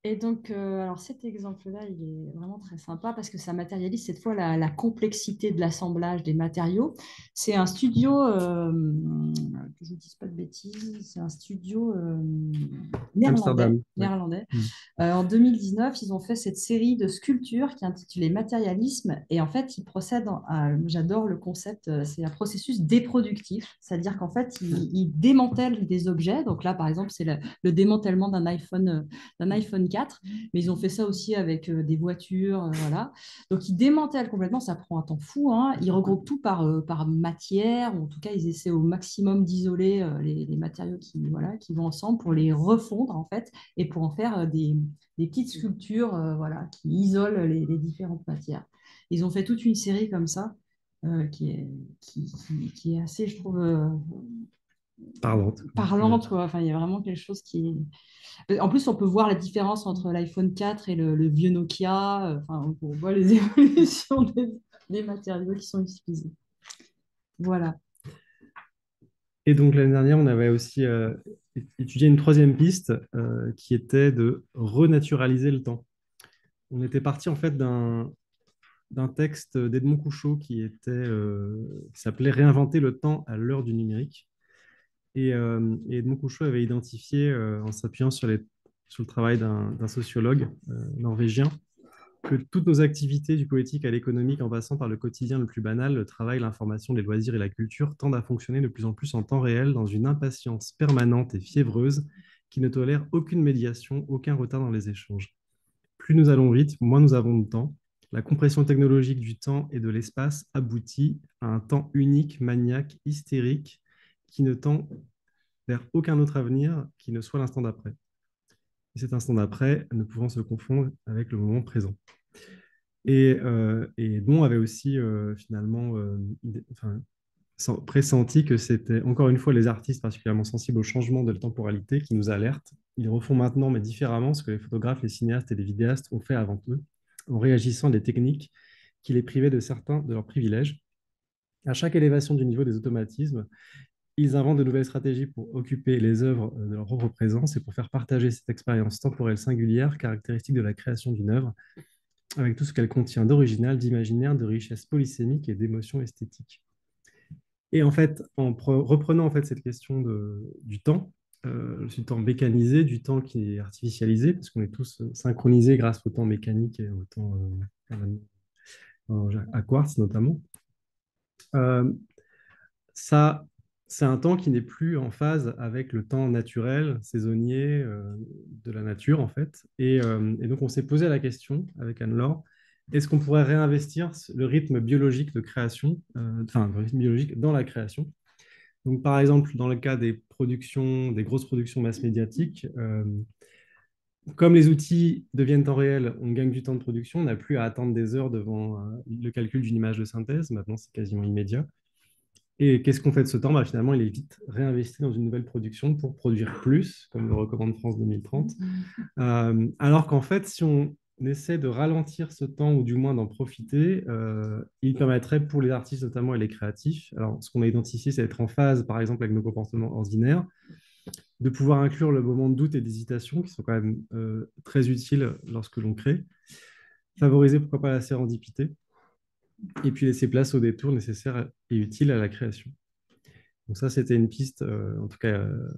Et donc, euh, alors cet exemple-là, il est vraiment très sympa parce que ça matérialise cette fois la, la complexité de l'assemblage des matériaux. C'est un studio, euh, que je ne dise pas de bêtises, c'est un studio euh, néerlandais. Amsterdam. Ouais. néerlandais. Mm. Euh, en deux mille dix-neuf, ils ont fait cette série de sculptures qui est intitulée Matérialisme. Et en fait, ils procèdent à, j'adore le concept, euh, c'est un processus déproductif. C'est-à-dire qu'en fait, ils, ils démantèlent des objets. Donc là, par exemple, c'est le, le démantèlement d'un iPhone, euh, d'un iPhone quatre. Mais ils ont fait ça aussi avec euh, des voitures. Euh, voilà. Donc, ils démantèlent complètement. Ça prend un temps fou. Hein. Ils regroupent tout par, euh, par matière. Ou en tout cas, ils essaient au maximum d'isoler euh, les, les matériaux qui, voilà, qui vont ensemble pour les refondre, en fait, et pour en faire euh, des des petites sculptures euh, voilà, qui isolent les, les différentes matières. Ils ont fait toute une série comme ça euh, qui, est, qui, qui, qui, est assez, je trouve, euh, Parlante. parlante. Quoi. Enfin, il y a vraiment quelque chose qui est... En plus, on peut voir la différence entre l'iPhone quatre et le, le vieux Nokia. Euh, Enfin, on voit les évolutions des, des matériaux qui sont utilisés. Voilà. Et donc l'année dernière, on avait aussi euh, étudié une troisième piste euh, qui était de renaturaliser le temps. On était parti en fait d'un d'un texte d'Edmond Couchot qui était euh, qui s'appelait Réinventer le temps à l'heure du numérique. Et, euh, et Edmond Couchot avait identifié, euh, en s'appuyant sur, les, sur le travail d'un d'un sociologue euh, norvégien, que toutes nos activités, du politique à l'économique, en passant par le quotidien le plus banal, le travail, l'information, les loisirs et la culture, tendent à fonctionner de plus en plus en temps réel, dans une impatience permanente et fiévreuse qui ne tolère aucune médiation, aucun retard dans les échanges. Plus nous allons vite, moins nous avons de temps. La compression technologique du temps et de l'espace aboutit à un temps unique, maniaque, hystérique, qui ne tend vers aucun autre avenir qui ne soit l'instant d'après. Et cet instant d'après ne pouvant se confondre avec le moment présent. Et, euh, et Don avait aussi euh, finalement euh, enfin, pressenti que c'était encore une fois les artistes particulièrement sensibles au changement de la temporalité qui nous alertent. Ils refont maintenant, mais différemment, ce que les photographes, les cinéastes et les vidéastes ont fait avant eux, en réagissant à des techniques qui les privaient de certains de leurs privilèges. À chaque élévation du niveau des automatismes, ils inventent de nouvelles stratégies pour occuper les œuvres de leur propre présence et pour faire partager cette expérience temporelle singulière, caractéristique de la création d'une œuvre, avec tout ce qu'elle contient d'original, d'imaginaire, de richesse polysémique et d'émotions esthétiques. Et en fait, en reprenant en fait cette question de, du temps, euh, du temps mécanisé, du temps qui est artificialisé, parce qu'on est tous synchronisés grâce au temps mécanique et au temps euh, à quartz notamment, euh, ça, c'est un temps qui n'est plus en phase avec le temps naturel, saisonnier euh, de la nature, en fait. Et, euh, et donc, on s'est posé la question avec Anne-Laure, est-ce qu'on pourrait réinvestir le rythme biologique de création, euh, enfin, le rythme biologique dans la création? Donc, par exemple, dans le cas des productions, des grosses productions mass médiatiques, euh, comme les outils deviennent temps réel, on gagne du temps de production, on n'a plus à attendre des heures devant euh, le calcul d'une image de synthèse, maintenant c'est quasiment immédiat. Et qu'est-ce qu'on fait de ce temps? Bah, finalement, il est vite réinvesti dans une nouvelle production pour produire plus, comme le recommande France deux mille trente. Euh, alors qu'en fait, si on essaie de ralentir ce temps, ou du moins d'en profiter, euh, il permettrait pour les artistes notamment et les créatifs, alors ce qu'on a identifié, c'est d'être en phase, par exemple, avec nos comportements ordinaires, de pouvoir inclure le moment de doute et d'hésitation, qui sont quand même euh, très utiles lorsque l'on crée, favoriser pourquoi pas la sérendipité, et puis laisser place aux détours nécessaires et utiles à la création. Donc ça, c'était une piste, euh, en tout cas, euh,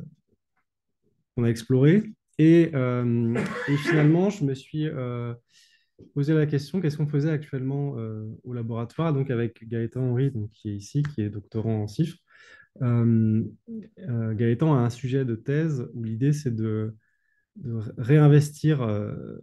qu'on a explorée. Et, euh, et, finalement, je me suis euh, posé la question, qu'est-ce qu'on faisait actuellement euh, au laboratoire, donc avec Gaëtan Henry, donc, qui est ici, qui est doctorant en chiffres. Euh, euh, Gaëtan a un sujet de thèse où l'idée, c'est de, de réinvestir euh,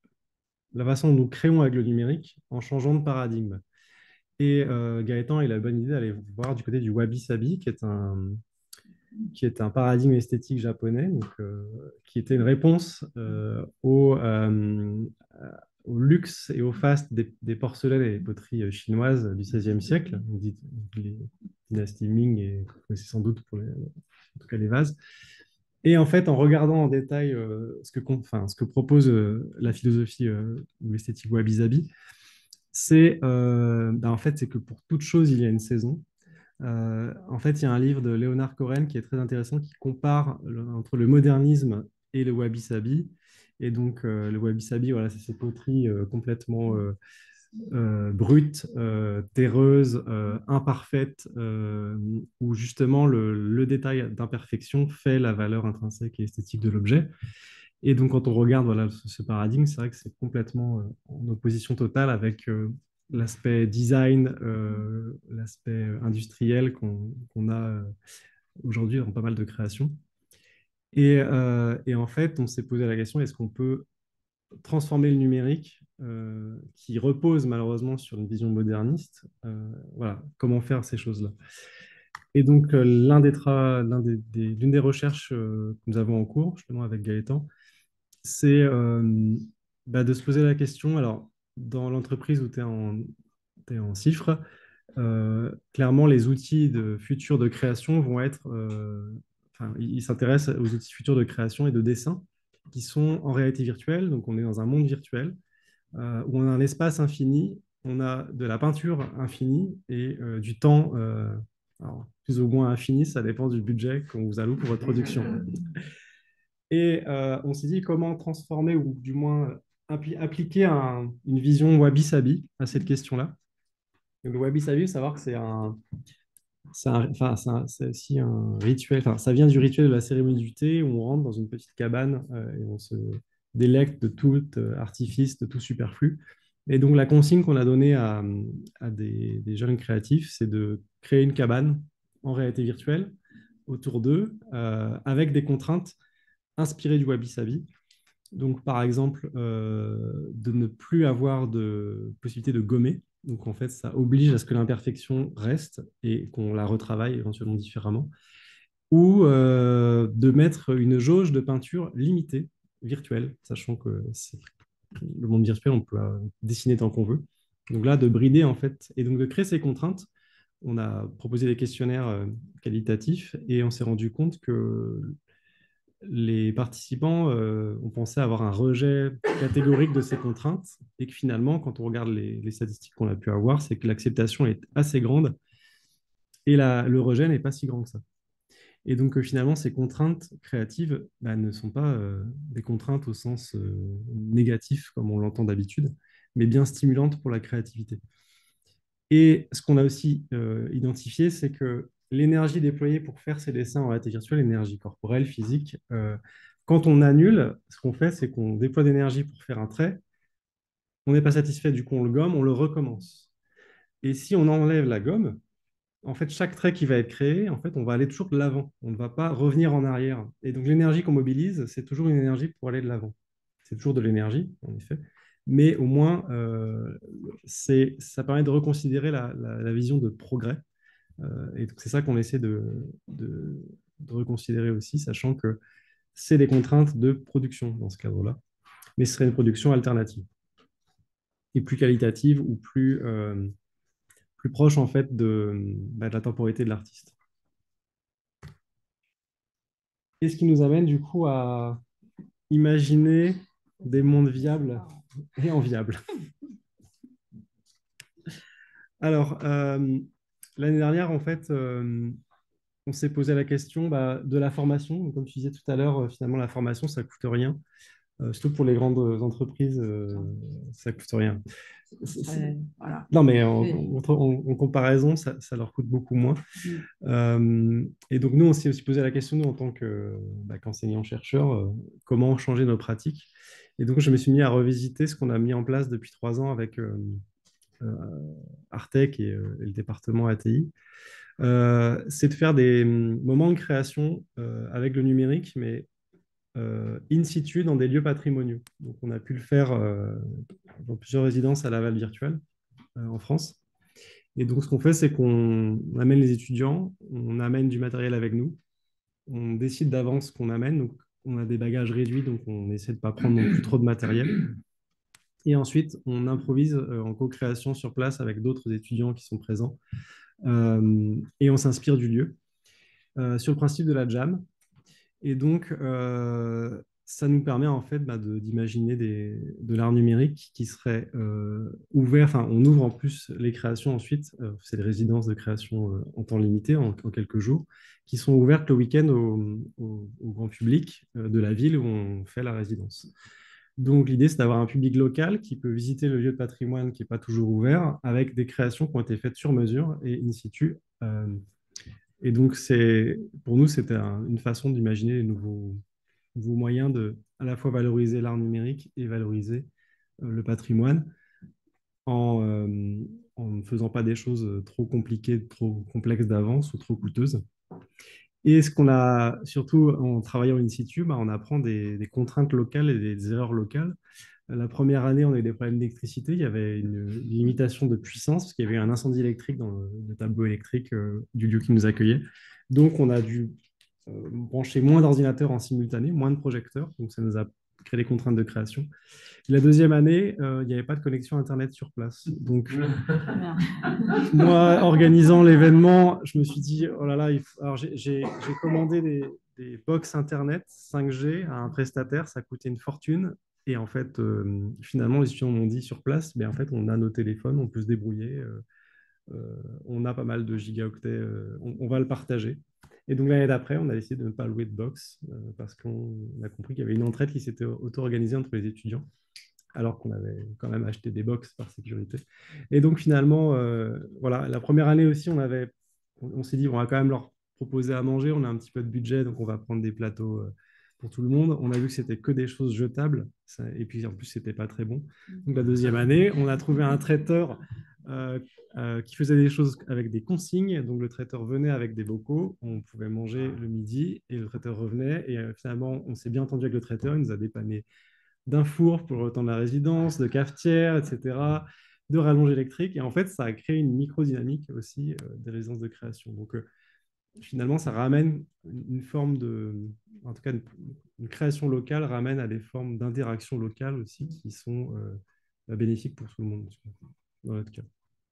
la façon dont nous créons avec le numérique en changeant de paradigme. Et euh, Gaëtan, il a la bonne idée d'aller voir du côté du wabi-sabi, qui est un, qui est un paradigme esthétique japonais, donc, euh, qui était une réponse euh, au, euh, au luxe et au faste des, des porcelaines et des poteries chinoises du seizième siècle, dit, les dynasties Ming, et vous connaissez sans doute pour les, en tout cas les vases. Et en fait, en regardant en détail euh, ce, que, enfin, ce que propose euh, la philosophie euh, ou l'esthétique wabi-sabi, c'est euh, ben en fait, c'est que pour toute chose, il y a une saison. Euh, en fait, il y a un livre de Léonard Cohen qui est très intéressant, qui compare le, entre le modernisme et le wabi-sabi, Et donc, euh, le wabi-sabi, voilà, c'est ces poteries euh, complètement euh, euh, brutes, euh, terreuses, euh, imparfaites, euh, où justement le, le détail d'imperfection fait la valeur intrinsèque et esthétique de l'objet. Et donc, quand on regarde voilà, ce, ce paradigme, c'est vrai que c'est complètement euh, en opposition totale avec euh, l'aspect design, euh, l'aspect industriel qu'on qu'on a euh, aujourd'hui dans pas mal de créations. Et, euh, et en fait, on s'est posé la question, est-ce qu'on peut transformer le numérique euh, qui repose malheureusement sur une vision moderniste? euh, Voilà, comment faire ces choses-là? Et donc, euh, l'un des tra- l'un des, des- l'une des recherches euh, que nous avons en cours, justement avec Gaëtan, c'est euh, bah, de se poser la question, alors, dans l'entreprise où tu es en, t'es en chiffres, euh, clairement, les outils de, futurs de création vont être, euh, enfin, ils ils s'intéressent aux outils futurs de création et de dessin qui sont en réalité virtuelle. Donc, on est dans un monde virtuel euh, où on a un espace infini, on a de la peinture infinie et euh, du temps, euh, alors, plus ou moins infini, ça dépend du budget qu'on vous alloue pour votre production. Et euh, on s'est dit comment transformer ou du moins appli- appliquer un- une vision wabi-sabi à cette question-là. Donc, le wabi-sabi, il faut savoir que c'est un, c'est un- enfin, c'est un- c'est aussi un rituel, enfin, ça vient du rituel de la cérémonie du thé où on rentre dans une petite cabane euh, et on se délecte de tout euh, artifice, de tout superflu. Et donc, la consigne qu'on a donnée à, à des, des jeunes créatifs, c'est de créer une cabane en réalité virtuelle autour d'eux euh, avec des contraintes inspirées du wabi-sabi. Donc, par exemple, euh, de ne plus avoir de possibilité de gommer. Donc, en fait, ça oblige à ce que l'imperfection reste et qu'on la retravaille éventuellement différemment. Ou euh, de mettre une jauge de peinture limitée, virtuelle, sachant que c'est le monde virtuel, on peut euh, dessiner tant qu'on veut. Donc là, de brider, en fait, et donc de créer ces contraintes. On a proposé des questionnaires euh, qualitatifs et on s'est rendu compte que les participants euh, ont pensé avoir un rejet catégorique de ces contraintes et que finalement, quand on regarde les, les statistiques qu'on a pu avoir, c'est que l'acceptation est assez grande et la, le rejet n'est pas si grand que ça. Et donc, euh, finalement, ces contraintes créatives bah, ne sont pas euh, des contraintes au sens euh, négatif, comme on l'entend d'habitude, mais bien stimulantes pour la créativité. Et ce qu'on a aussi euh, identifié, c'est que l'énergie déployée pour faire ces dessins en réalité virtuelle, l'énergie corporelle, physique, euh, quand on annule, ce qu'on fait, c'est qu'on déploie d'énergie pour faire un trait, on n'est pas satisfait, du coup on le gomme, on le recommence. Et si on enlève la gomme, en fait, chaque trait qui va être créé, en fait, on va aller toujours de l'avant. On ne va pas revenir en arrière. Et donc l'énergie qu'on mobilise, c'est toujours une énergie pour aller de l'avant. C'est toujours de l'énergie, en effet. Mais au moins, euh, c'est, ça permet de reconsidérer la, la, la vision de progrès. Euh, et donc c'est ça qu'on essaie de, de, de reconsidérer aussi, sachant que c'est des contraintes de production dans ce cadre-là. Mais ce serait une production alternative et plus qualitative ou plus, euh, plus proche en fait de, bah, de la temporalité de l'artiste. Et ce qui nous amène du coup à imaginer des mondes viables et enviables. Alors, euh, l'année dernière, en fait, euh, on s'est posé la question bah, de la formation. Donc, comme tu disais tout à l'heure, euh, finalement, la formation, ça ne coûte rien. Euh, surtout pour les grandes entreprises, euh, ça ne coûte rien. Ouais, voilà. Non, mais en, en, en, en comparaison, ça, ça, leur coûte beaucoup moins. Mm. Euh, et donc, nous, on s'est aussi posé la question, nous, en tant que, bah, qu'enseignants-chercheurs, euh, comment changer nos pratiques. Et donc, je me suis mis à revisiter ce qu'on a mis en place depuis trois ans avec euh, euh, Artec et, euh, et le département A T I. Euh, c'est de faire des moments de création euh, avec le numérique, mais euh, in situ dans des lieux patrimoniaux. Donc, on a pu le faire euh, dans plusieurs résidences à Laval virtuelle euh, en France. Et donc, ce qu'on fait, c'est qu'on amène les étudiants, on amène du matériel avec nous, on décide d'avance ce qu'on amène. Donc, on a des bagages réduits, donc on essaie de ne pas prendre non plus trop de matériel. Et ensuite, on improvise euh, en co-création sur place avec d'autres étudiants qui sont présents. Euh, et on s'inspire du lieu euh, sur le principe de la jam. Et donc, euh, ça nous permet en fait bah, de, d'imaginer des, de l'art numérique qui serait euh, ouvert. Enfin, on ouvre en plus les créations ensuite. Euh, c'est des résidences de création euh, en temps limité, en, en quelques jours, qui sont ouvertes le week-end au, au, au grand public euh, de la ville où on fait la résidence. Donc, l'idée, c'est d'avoir un public local qui peut visiter le lieu de patrimoine qui n'est pas toujours ouvert, avec des créations qui ont été faites sur mesure et in situ. Euh, et donc, c'est, pour nous, c'était un- une façon d'imaginer les nouveaux, nouveaux moyens de à la fois valoriser l'art numérique et valoriser euh, le patrimoine en, euh, en ne faisant pas des choses trop compliquées, trop complexes d'avance ou trop coûteuses. Et ce qu'on a, surtout en travaillant in situ, bah, on apprend des, des contraintes locales et des erreurs locales. La première année, on a eu des problèmes d'électricité. Il y avait une, une limitation de puissance parce qu'il y avait eu un incendie électrique dans le, le tableau électrique euh, du lieu qui nous accueillait. Donc, on a dû euh, brancher moins d'ordinateurs en simultané, moins de projecteurs. Donc, ça nous a créé des contraintes de création. La deuxième année, euh, il n'y avait pas de connexion Internet sur place. Donc, moi, organisant l'événement, je me suis dit, oh là là, il faut... alors j'ai j'ai- j'ai commandé des, des box Internet cinq G à un prestataire, ça coûtait une fortune. Et en fait, euh, finalement, les étudiants m'ont dit sur place, mais en fait, on a nos téléphones, on peut se débrouiller, euh, euh, on a pas mal de gigaoctets, euh, on, on va le partager. Et donc l'année d'après, on a décidé de ne pas louer de box euh, parce qu'on a compris qu'il y avait une entraide qui s'était auto-organisée entre les étudiants alors qu'on avait quand même acheté des box par sécurité. Et donc finalement, euh, voilà, la première année aussi, on avait, on, on s'est dit, on va quand même leur proposer à manger, on a un petit peu de budget, donc on va prendre des plateaux euh, pour tout le monde. On a vu que c'était que des choses jetables, ça, et puis en plus, c'était pas très bon. Donc la deuxième année, on a trouvé un traiteur euh, euh, qui faisait des choses avec des consignes. Donc le traiteur venait avec des bocaux, on pouvait manger le midi, et le traiteur revenait, et euh, finalement, on s'est bien entendu avec le traiteur, il nous a dépanné d'un four pour le temps de la résidence, de cafetière, et cetera, de rallonge électrique. Et en fait, ça a créé une microdynamique aussi euh, des résidences de création. Donc, euh, finalement, ça ramène une forme de... En tout cas, une, une création locale ramène à des formes d'interaction locale aussi qui sont euh, bénéfiques pour tout le monde, dans notre cas.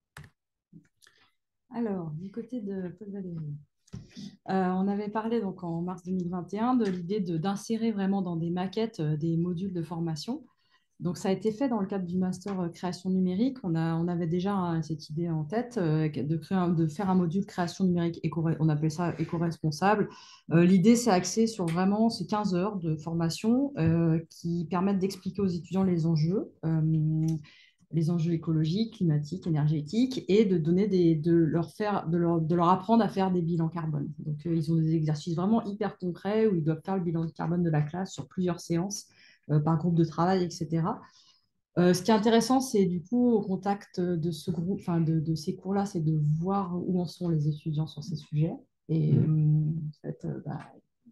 Alors, du côté de Paul Valéry. Euh, on avait parlé donc en mars deux mille vingt et un de l'idée de, d'insérer vraiment dans des maquettes euh, des modules de formation. Donc, ça a été fait dans le cadre du master euh, création numérique. On, a, on avait déjà hein, cette idée en tête euh, de, créer un, de faire un module création numérique, éco, on appelle ça éco-responsable. Euh, l'idée, c'est axé sur vraiment ces quinze heures de formation euh, qui permettent d'expliquer aux étudiants les enjeux. Euh, les enjeux écologiques, climatiques, énergétiques, et de, donner des, de, leur faire, de, leur, de leur apprendre à faire des bilans carbone. Donc, euh, ils ont des exercices vraiment hyper concrets où ils doivent faire le bilan carbone de la classe sur plusieurs séances euh, par groupe de travail, et cetera. Euh, ce qui est intéressant, c'est du coup, au contact de, ce groupe, enfin, de, de ces cours-là, c'est de voir où en sont les étudiants sur ces sujets. Et euh, en fait, euh, bah,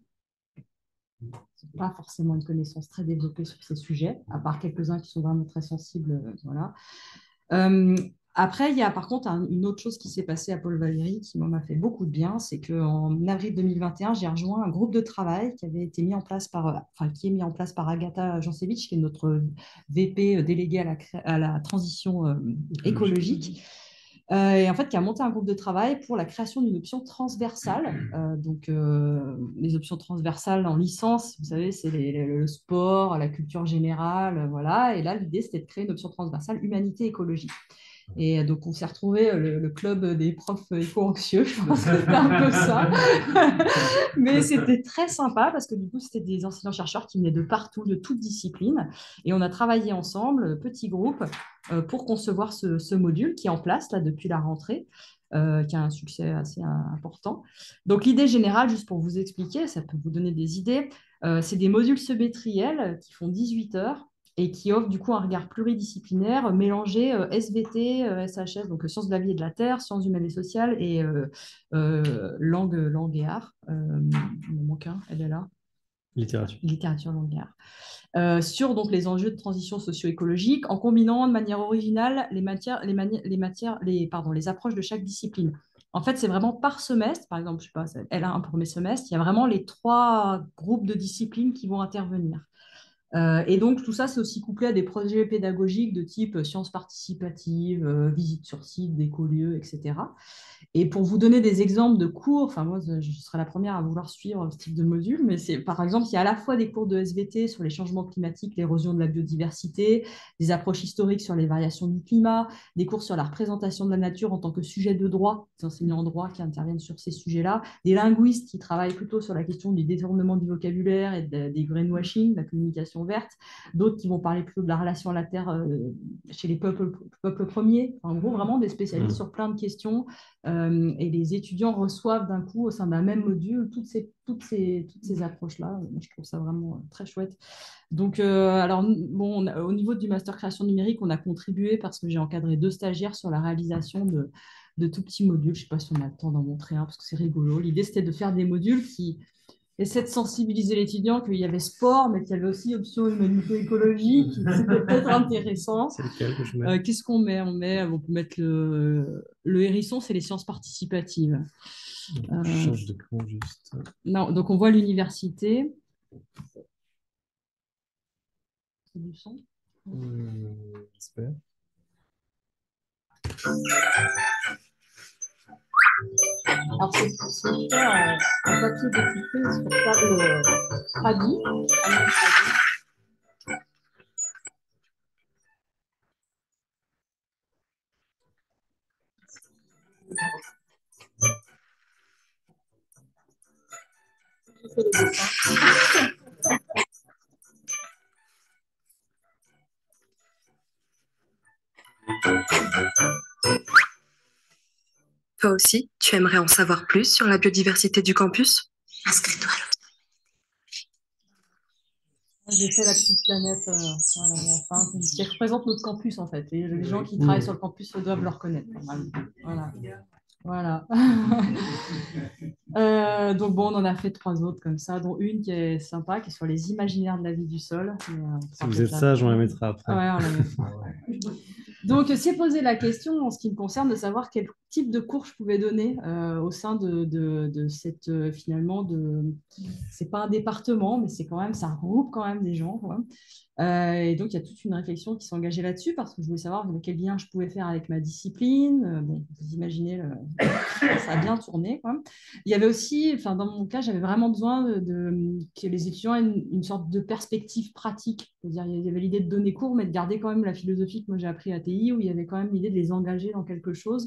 pas forcément une connaissance très développée sur ces sujets, à part quelques-uns qui sont vraiment très sensibles. Euh, voilà. Euh, après, il y a par contre un, une autre chose qui s'est passée à Paul Valéry qui m'en a fait beaucoup de bien, c'est qu'en avril deux mille vingt et un, j'ai rejoint un groupe de travail qui avait été mis en place par, enfin, qui est mis en place par Agatha Jancevich, qui est notre V P déléguée à la, à la transition euh, écologique. Euh, et en fait, qui a monté un groupe de travail pour la création d'une option transversale. Euh, donc, euh, les options transversales en licence, vous savez, c'est les, les, le sport, la culture générale, voilà. Et là, l'idée, c'était de créer une option transversale humanité-écologie. Et donc, on s'est retrouvé le, le club des profs éco-anxieux, je pense que c'était un peu ça. Mais c'était très sympa parce que du coup, c'était des enseignants-chercheurs qui venaient de partout, de toutes disciplines. Et on a travaillé ensemble, petit groupe, euh, pour concevoir ce, ce module qui est en place là, depuis la rentrée. Euh, qui a un succès assez euh, important. Donc, l'idée générale, juste pour vous expliquer, ça peut vous donner des idées, euh, c'est des modules semestriels qui font dix-huit heures et qui offrent du coup un regard pluridisciplinaire mélangé euh, S V T, euh, S H S, donc euh, sciences de la vie et de la terre, sciences humaines et sociales et euh, euh, langue, langue et art. Euh, il me manque un, elle est là. Littérature. Littérature, langue et art. Euh, sur donc, les enjeux de transition socio-écologique en combinant de manière originale les, matières, les, mani les, matières, les, pardon, les approches de chaque discipline. En fait, c'est vraiment par semestre, par exemple, je sais pas, elle a un premier semestre, il y a vraiment les trois groupes de disciplines qui vont intervenir. Euh, et donc, tout ça, c'est aussi couplé à des projets pédagogiques de type sciences participatives, euh, visites sur site, d'écolieux, et cetera. Et pour vous donner des exemples de cours, enfin moi je serai la première à vouloir suivre ce type de module, mais c'est par exemple il y a à la fois des cours de S V T sur les changements climatiques, l'érosion de la biodiversité, des approches historiques sur les variations du climat, des cours sur la représentation de la nature en tant que sujet de droit, des enseignants en droit qui interviennent sur ces sujets-là, des linguistes qui travaillent plutôt sur la question du détournement du vocabulaire et de, des greenwashing, de la communication révolution verte, d'autres qui vont parler plutôt de la relation à la terre euh, chez les peuples, peuples premiers. Enfin, en gros, vraiment des spécialistes mmh. sur plein de questions. Euh, et les étudiants reçoivent d'un coup, au sein d'un même module, toutes ces, toutes ces, toutes ces approches-là. Moi, je trouve ça vraiment très chouette. Donc, euh, alors, bon, on a, au niveau du master création numérique, on a contribué parce que j'ai encadré deux stagiaires sur la réalisation de, de tout petits modules. Je ne sais pas si on a le temps d'en montrer un parce que c'est rigolo. L'idée, c'était de faire des modules qui essaient de sensibiliser l'étudiant qu'il y avait sport, mais qu'il y avait aussi option humanité écologique. C'était peut-être intéressant. C'est lequel que je mets euh, Qu'est-ce qu'on met On met, on peut mettre le, le hérisson, c'est les sciences participatives. Je euh, change de plan juste. Non, donc on voit l'université. C'est du son euh, J'espère. Alors, c'est fait en, en papier découpé sur table Pradi. Toi aussi, tu aimerais en savoir plus sur la biodiversité du campus? Inscris-toi à l'observatoire. J'ai fait la petite planète euh, voilà, à la fin, qui représente notre campus en fait. Et les gens qui travaillent mmh. sur le campus doivent le reconnaître. Voilà. Voilà. euh, donc bon, on en a fait trois autres comme ça, dont une qui est sympa, qui est sur les imaginaires de la vie du sol. Mais, euh, si vous êtes sage, on la mettra après. Ouais, on la mettra. Donc, c'est posé la question en ce qui me concerne de savoir quel type de cours je pouvais donner euh, au sein de, de, de cette, euh, finalement, de... c'est pas un département, mais c'est quand même, ça regroupe quand même des gens, quoi. Euh, et donc, il y a toute une réflexion qui s'est engagée là-dessus parce que je voulais savoir quel lien je pouvais faire avec ma discipline. Euh, bon, vous imaginez, le... ça a bien tourné, quoi. Il y avait aussi, enfin, dans mon cas, j'avais vraiment besoin de, de, que les étudiants aient une, une sorte de perspective pratique. C'est-à-dire, il y avait l'idée de donner cours, mais de garder quand même la philosophie que moi j'ai appris à T I, où il y avait quand même l'idée de les engager dans quelque chose.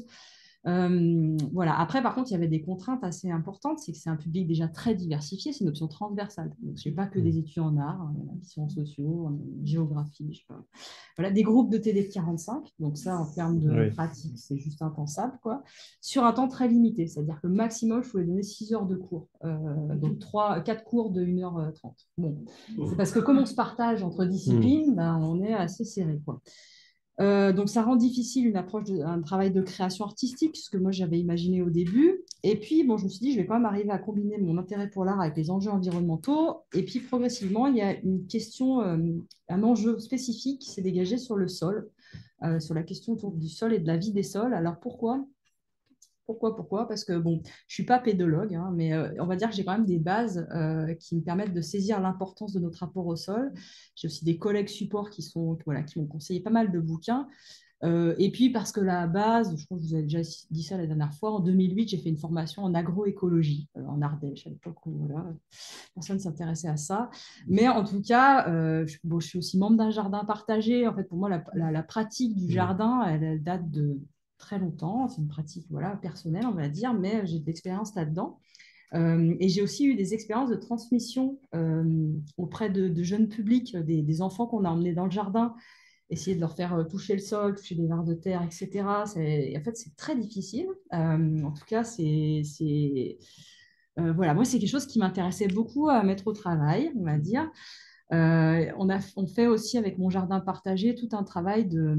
Euh, voilà. Après, par contre, il y avait des contraintes assez importantes. C'est que c'est un public déjà très diversifié, c'est une option transversale. Donc, je n'ai pas que des étudiants en art, il y en a qui sont en sociaux, en géographie, je sais pas. Voilà, des groupes de T D de quarante-cinq. Donc, ça, en termes de oui. pratique, c'est juste impensable, quoi. Sur un temps très limité, c'est-à-dire que le maximum, je pouvais donner six heures de cours. Euh, donc, trois, quatre cours de une heure trente. Bon, c'est parce que comme on se partage entre disciplines, mmh. ben, on est assez serré, quoi. Euh, donc, ça rend difficile une approche, de, un travail de création artistique, ce que moi j'avais imaginé au début. Et puis, bon, je me suis dit, je vais quand même arriver à combiner mon intérêt pour l'art avec les enjeux environnementaux. Et puis, progressivement, il y a une question, euh, un enjeu spécifique qui s'est dégagé sur le sol, euh, sur la question autour du sol et de la vie des sols. Alors, pourquoi ? Pourquoi, pourquoi? Parce que, bon, je ne suis pas pédologue, hein, mais euh, on va dire que j'ai quand même des bases euh, qui me permettent de saisir l'importance de notre rapport au sol. J'ai aussi des collègues supports qui, sont, voilà, qui m'ont conseillé pas mal de bouquins. Euh, et puis, parce que la base, je crois que je vous avez déjà dit ça la dernière fois, en deux mille huit, j'ai fait une formation en agroécologie, euh, en Ardèche, à l'époque où voilà, personne ne s'intéressait à ça. Mais en tout cas, euh, je, bon, je suis aussi membre d'un jardin partagé. En fait, pour moi, la, la, la pratique du jardin, elle, elle date de très longtemps. C'est une pratique voilà, personnelle, on va dire, mais j'ai de l'expérience là-dedans. Euh, et j'ai aussi eu des expériences de transmission euh, auprès de, de jeunes publics, des, des enfants qu'on a emmenés dans le jardin, essayer de leur faire toucher le sol, toucher des vers de terre, et cetera. C'est, en fait, c'est très difficile. Euh, en tout cas, c'est... c'est euh, voilà, moi, c'est quelque chose qui m'intéressait beaucoup à mettre au travail, on va dire. Euh, on, a, on fait aussi, avec mon jardin partagé, tout un travail de...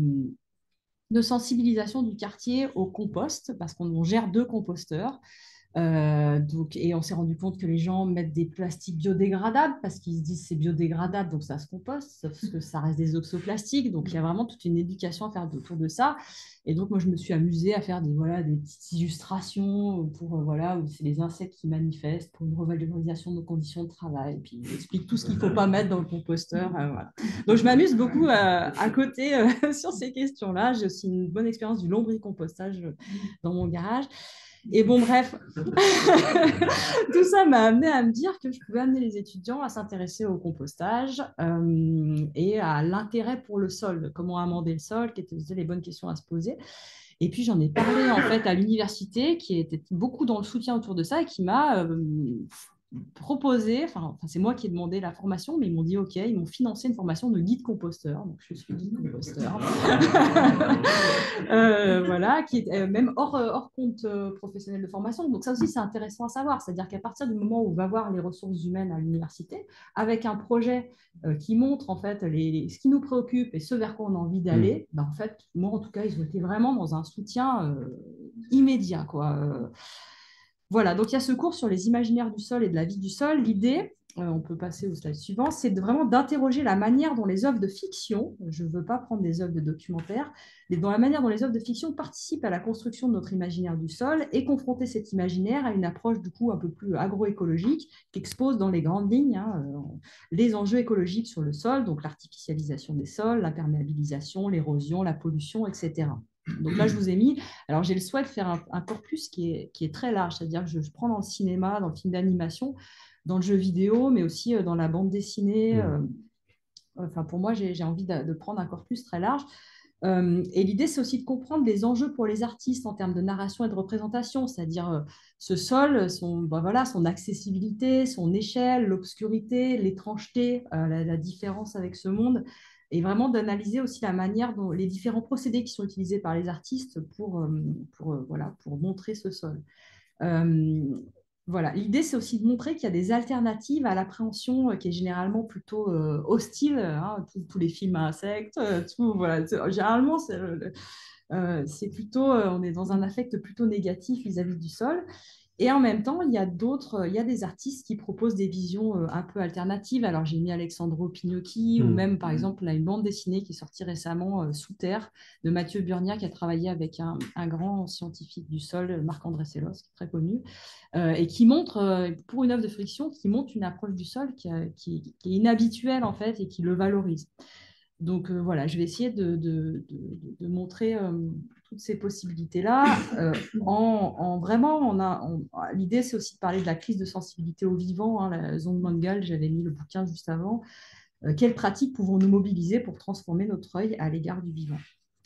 de sensibilisation du quartier au compost, parce qu'on gère deux composteurs. Euh, donc, et on s'est rendu compte que les gens mettent des plastiques biodégradables parce qu'ils se disent c'est biodégradable, donc ça se composte, sauf que ça reste des oxoplastiques. Donc, il y a vraiment toute une éducation à faire autour de ça. Et donc, moi, je me suis amusée à faire des, voilà, des petites illustrations pour, euh, voilà, où c'est les insectes qui manifestent pour une revalorisation de nos conditions de travail. Et puis, j'explique tout ce qu'il ne faut pas mettre dans le composteur. Euh, voilà. Donc, je m'amuse beaucoup euh, à côté euh, sur ces questions-là. J'ai aussi une bonne expérience du lombricompostage dans mon garage. Et bon, bref, tout ça m'a amené à me dire que je pouvais amener les étudiants à s'intéresser au compostage euh, et à l'intérêt pour le sol, comment amender le sol, quelles étaient les bonnes questions à se poser. Et puis, j'en ai parlé en fait à l'université, qui était beaucoup dans le soutien autour de ça et qui m'a euh, proposé, enfin, enfin c'est moi qui ai demandé la formation, mais ils m'ont dit OK, ils m'ont financé une formation de guide composteur, donc je suis guide composteur, euh, voilà, qui est euh, même hors, hors compte euh, professionnel de formation. Donc ça aussi c'est intéressant à savoir, c'est-à-dire qu'à partir du moment où on va voir les ressources humaines à l'université, avec un projet euh, qui montre en fait les, les, ce qui nous préoccupe et ce vers quoi on a envie d'aller, mmh. ben, en fait, moi en tout cas, ils ont été vraiment dans un soutien euh, immédiat, quoi. Euh, Voilà, donc il y a ce cours sur les imaginaires du sol et de la vie du sol. L'idée, euh, on peut passer au slide suivant, c'est de vraiment d'interroger la manière dont les œuvres de fiction, je ne veux pas prendre des œuvres de documentaire, mais dans la manière dont les œuvres de fiction participent à la construction de notre imaginaire du sol et confronter cet imaginaire à une approche du coup un peu plus agroécologique qui expose dans les grandes lignes hein, euh, les enjeux écologiques sur le sol, donc l'artificialisation des sols, l'imperméabilisation, l'érosion, la pollution, et cetera. Donc là, je vous ai mis, alors j'ai le souhait de faire un, un corpus qui est, qui est très large, c'est-à-dire que je, je prends dans le cinéma, dans le film d'animation, dans le jeu vidéo, mais aussi dans la bande dessinée. Euh, enfin, pour moi, j'ai envie de, de prendre un corpus très large. Euh, et l'idée, c'est aussi de comprendre les enjeux pour les artistes en termes de narration et de représentation, c'est-à-dire euh, ce sol, son, ben voilà, son accessibilité, son échelle, l'obscurité, l'étrangeté, euh, la, la différence avec ce monde, et vraiment d'analyser aussi la manière dont les différents procédés qui sont utilisés par les artistes pour, euh, pour, euh, voilà, pour montrer ce sol. Euh, voilà. L'idée, c'est aussi de montrer qu'il y a des alternatives à l'appréhension euh, qui est généralement plutôt euh, hostile. Hein, tous, tous les films à insectes, euh, tout, voilà. Généralement, c'est euh, plutôt, euh, on est dans un affect plutôt négatif vis-à-vis du sol. Et en même temps, il y a d'autres, il y a des artistes qui proposent des visions euh, un peu alternatives. Alors, j'ai mis Alexandro Pignocchi, mmh. ou même, par exemple, là, une bande dessinée qui est sortie récemment, euh, Sous Terre, de Mathieu Burnia, qui a travaillé avec un, un grand scientifique du sol, Marc-André Sellos, qui est très connu, euh, et qui montre, euh, pour une œuvre de fiction, qui montre une approche du sol qui, a, qui, qui est inhabituelle, en fait, et qui le valorise. Donc euh, voilà, je vais essayer de, de, de, de montrer euh, toutes ces possibilités-là. Euh, en, en vraiment, on a, on, l'idée, c'est aussi de parler de la crise de sensibilité au vivant. Hein, la zone Mangal, j'avais mis le bouquin juste avant. Euh, quelles pratiques pouvons-nous mobiliser pour transformer notre œil à l'égard du vivant?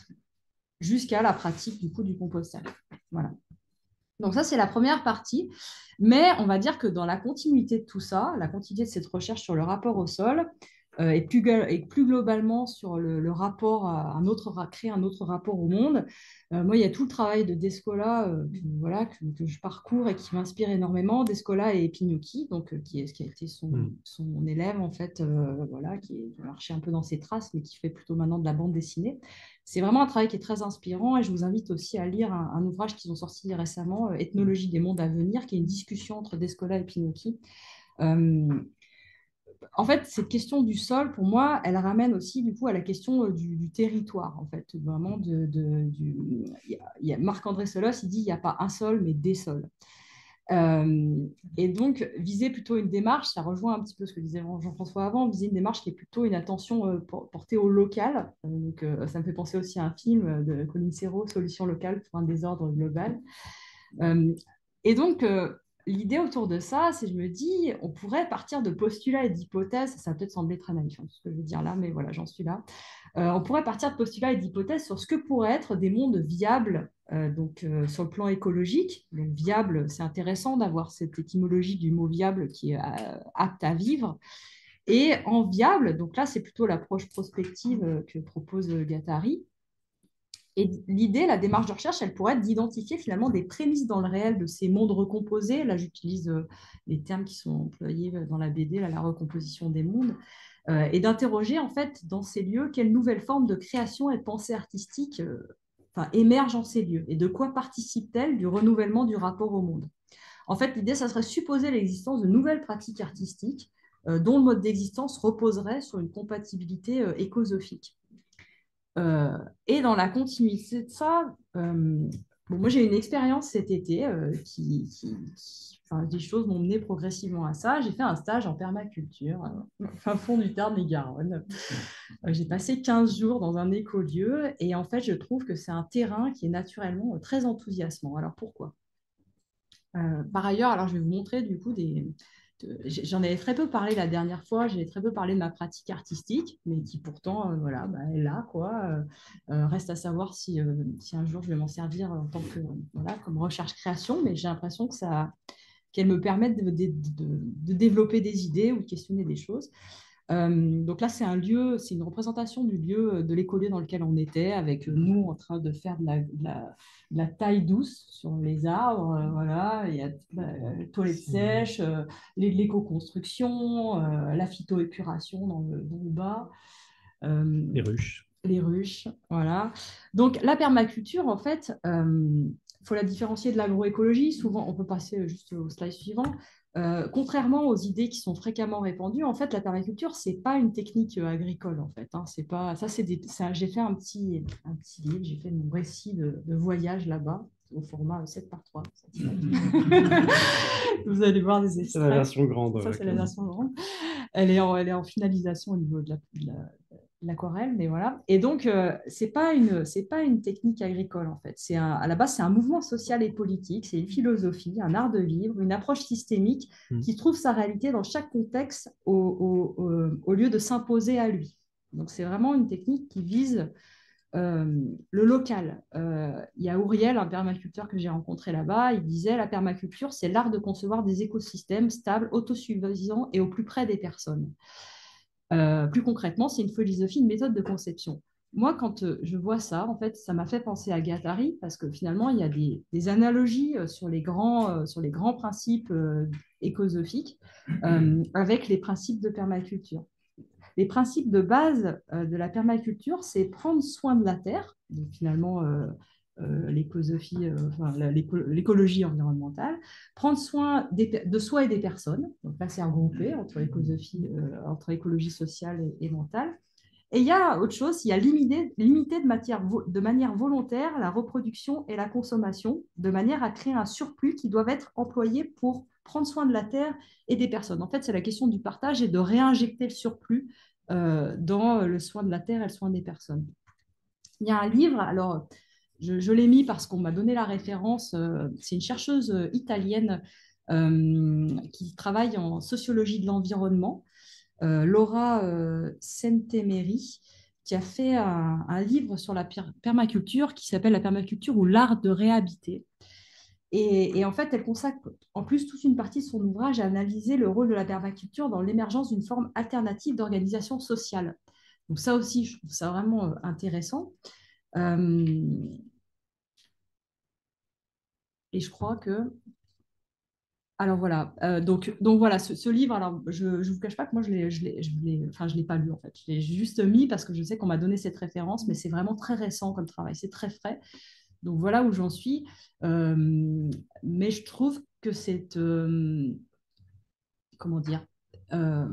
Jusqu'à la pratique du coup du compostage. Voilà. Donc ça, c'est la première partie. Mais on va dire que dans la continuité de tout ça, la continuité de cette recherche sur le rapport au sol, Euh, et, plus, et plus globalement sur le, le rapport à un autre, à créer un autre rapport au monde. Euh, moi, il y a tout le travail de Descola euh, que, voilà, que, que je parcours et qui m'inspire énormément. Descola et Pignocchi, donc, euh, qui, est, qui a été son, mm. son élève, en fait, euh, voilà, qui, est, qui a marché un peu dans ses traces, mais qui fait plutôt maintenant de la bande dessinée. C'est vraiment un travail qui est très inspirant et je vous invite aussi à lire un, un ouvrage qu'ils ont sorti récemment, euh, Ethnologie des mondes à venir, qui est une discussion entre Descola et Pignocchi. Euh, En fait, cette question du sol, pour moi, elle ramène aussi du coup à la question du, du territoire, en fait, vraiment de, de du, il y a Marc-André Sellos, il dit il n'y a pas un sol, mais des sols. Euh, et donc, viser plutôt une démarche, ça rejoint un petit peu ce que disait Jean-François avant, viser une démarche qui est plutôt une attention euh, portée au local. Euh, donc, euh, ça me fait penser aussi à un film de Colin Serrault, Solution locale pour un désordre global. Euh, et donc, euh, l'idée autour de ça, c'est je me dis, on pourrait partir de postulats et d'hypothèses, ça va peut-être sembler très naïf, hein, ce que je veux dire là, mais voilà, j'en suis là. Euh, on pourrait partir de postulats et d'hypothèses sur ce que pourraient être des mondes viables, euh, donc euh, sur le plan écologique. Donc viable, c'est intéressant d'avoir cette étymologie du mot viable qui est euh, apte à vivre. Et en viable, donc là, c'est plutôt l'approche prospective que propose Guattari. Et l'idée, la démarche de recherche, elle pourrait être d'identifier finalement des prémices dans le réel de ces mondes recomposés. Là, j'utilise euh, les termes qui sont employés dans la B D, là, la recomposition des mondes, euh, et d'interroger en fait dans ces lieux quelles nouvelles formes de création et de pensée artistique euh, enfin, émergent en ces lieux et de quoi participent-elles du renouvellement du rapport au monde. En fait, l'idée, ça serait supposer l'existence de nouvelles pratiques artistiques euh, dont le mode d'existence reposerait sur une compatibilité euh, écosophique. Euh, et dans la continuité de ça, euh, bon, moi j'ai une expérience cet été euh, qui, qui, qui enfin, des choses m'ont mené progressivement à ça. J'ai fait un stage en permaculture, euh, fin fond du Tarn-et-Garonne. Euh, j'ai passé quinze jours dans un écolieu et en fait je trouve que c'est un terrain qui est naturellement très enthousiasmant. Alors pourquoi? Euh, par ailleurs, alors je vais vous montrer du coup des, j'en avais très peu parlé la dernière fois, j'ai très peu parlé de ma pratique artistique, mais qui pourtant, euh, voilà, bah, elle est là, quoi. Euh, euh, reste à savoir si, euh, si un jour je vais m'en servir en tant que, voilà, comme recherche-création, mais j'ai l'impression que ça, qu'elles me permettent de, de, de, de développer des idées ou de questionner des choses. Euh, donc là, c'est un lieu, c'est une représentation du lieu de l'écolieu dans lequel on était, avec nous en train de faire de la, de la, de la taille douce sur les arbres. Euh, voilà, il y a la toilette sèche, euh, l'éco-construction, euh, la phytoépuration dans le, dans le bas. Euh, Les ruches. Les ruches, voilà. Donc la permaculture, en fait, il euh, faut la différencier de l'agroécologie. Souvent, on peut passer juste au slide suivant. Euh, contrairement aux idées qui sont fréquemment répandues, en fait, la permaculture, c'est pas une technique euh, agricole, en fait. Hein. C'est pas ça, c'est des, ça, j'ai fait un petit, un petit livre, j'ai fait mon récit de, de voyage là-bas au format sept par trois. Vous allez voir des extraits. C'est la version grande. Ça, c'est la version grande. Elle est en, elle est en finalisation au niveau de la, de la l'aquarelle, mais voilà. Et donc, euh, ce n'est pas une, c'est pas une technique agricole, en fait. C'est un, à la base, c'est un mouvement social et politique, c'est une philosophie, un art de vivre, une approche systémique mmh. qui trouve sa réalité dans chaque contexte au, au, au, au lieu de s'imposer à lui. Donc, c'est vraiment une technique qui vise euh, le local. Euh, il y a Ouriel, un permaculteur que j'ai rencontré là-bas, il disait « La permaculture, c'est l'art de concevoir des écosystèmes stables, autosuffisants et au plus près des personnes ». Euh, plus concrètement, c'est une philosophie, une méthode de conception. Moi, quand euh, je vois ça, en fait, ça m'a fait penser à Guattari, parce que finalement, il y a des, des analogies euh, sur, les grands, euh, sur les grands principes euh, écosophiques euh, avec les principes de permaculture. Les principes de base euh, de la permaculture, c'est prendre soin de la terre, donc finalement, euh, euh, l'écosophie, euh, enfin, l'écologie environnementale, prendre soin des, de soi et des personnes. Donc là, c'est regroupé entre, écosophie, euh, entre écologie sociale et, et mentale. Et il y a autre chose, il y a limité, limité de, matière, de manière volontaire la reproduction et la consommation, de manière à créer un surplus qui doivent être employés pour prendre soin de la terre et des personnes. En fait, c'est la question du partage et de réinjecter le surplus euh, dans le soin de la terre et le soin des personnes. Il y a un livre, alors je, je l'ai mis parce qu'on m'a donné la référence, euh, c'est une chercheuse italienne euh, qui travaille en sociologie de l'environnement, euh, Laura euh, Centemeri, qui a fait un, un livre sur la permaculture qui s'appelle « La permaculture ou l'art de réhabiter ». Et, et en fait, elle consacre en plus toute une partie de son ouvrage à analyser le rôle de la permaculture dans l'émergence d'une forme alternative d'organisation sociale. Donc ça aussi, je trouve ça vraiment intéressant. Euh, et je crois que... Alors voilà, euh, donc, donc voilà, ce, ce livre, alors je ne vous cache pas que moi, je ne l'ai enfin, je l'ai pas lu en fait. Je l'ai juste mis parce que je sais qu'on m'a donné cette référence, mais c'est vraiment très récent comme travail, c'est très frais. Donc voilà où j'en suis. Euh, mais je trouve que c'est... Euh, comment dire euh,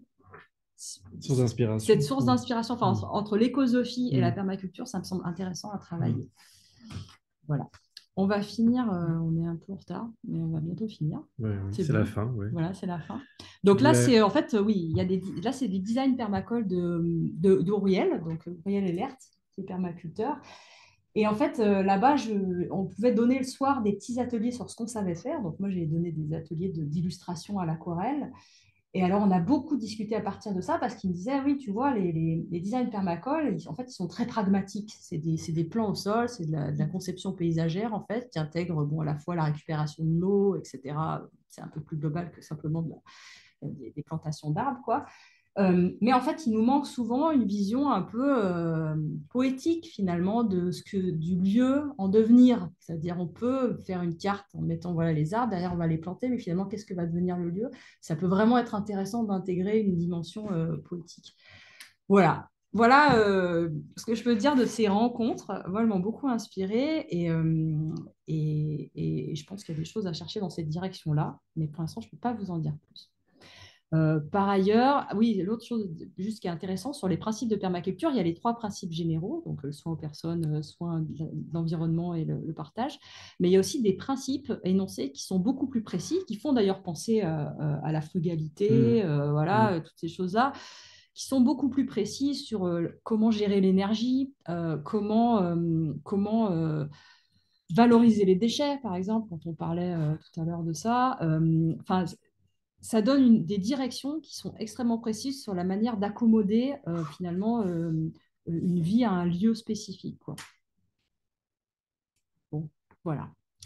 source d'inspiration. Cette source d'inspiration, enfin, mmh. entre l'écosophie et mmh. la permaculture, ça me semble intéressant à travailler. Mmh. Voilà. On va finir, euh, on est un peu en retard, mais on va bientôt finir. Ouais, oui, c'est la fin. Ouais. Voilà, c'est la fin. Donc là, ouais. c'est en fait, oui, il y a des, là, c'est des designs permacoles de, de, d'Auriel, donc Auriel Elert, qui est permaculteur. Et en fait, euh, là-bas, je, on pouvait donner le soir des petits ateliers sur ce qu'on savait faire. Donc moi, j'ai donné des ateliers de, d'illustration à l'aquarelle. Et alors, on a beaucoup discuté à partir de ça parce qu'ils me disaient, ah oui, tu vois, les, les, les designs permacoles, ils, en fait, ils sont très pragmatiques. C'est des, c'est des plans au sol, c'est de la, de la conception paysagère, en fait, qui intègre bon, à la fois la récupération de l'eau, et cetera. C'est un peu plus global que simplement de la, des, des plantations d'arbres, quoi. Euh, mais en fait, il nous manque souvent une vision un peu euh, poétique, finalement, de ce que, du lieu en devenir. C'est-à-dire, on peut faire une carte en mettant voilà, les arbres, derrière, on va les planter, mais finalement, qu'est-ce que va devenir le lieu? Ça peut vraiment être intéressant d'intégrer une dimension euh, poétique. Voilà. Voilà euh, ce que je peux dire de ces rencontres. Moi, elles m'ont beaucoup inspirée et, euh, et, et je pense qu'il y a des choses à chercher dans cette direction-là. Mais pour l'instant, je ne peux pas vous en dire plus. Euh, par ailleurs, oui, l'autre chose juste qui est intéressant sur les principes de permaculture, il y a les trois principes généraux, donc le soin aux personnes, le soin de l'environnement et le, le partage, mais il y a aussi des principes énoncés qui sont beaucoup plus précis, qui font d'ailleurs penser à, à la frugalité, mmh. euh, voilà, mmh. toutes ces choses-là, qui sont beaucoup plus précis sur euh, comment gérer l'énergie, euh, comment, euh, comment euh, valoriser les déchets, par exemple, quand on parlait euh, tout à l'heure de ça. Enfin, euh, ça donne une, des directions qui sont extrêmement précises sur la manière d'accommoder euh, finalement euh, une vie à un lieu spécifique, quoi. Bon, voilà.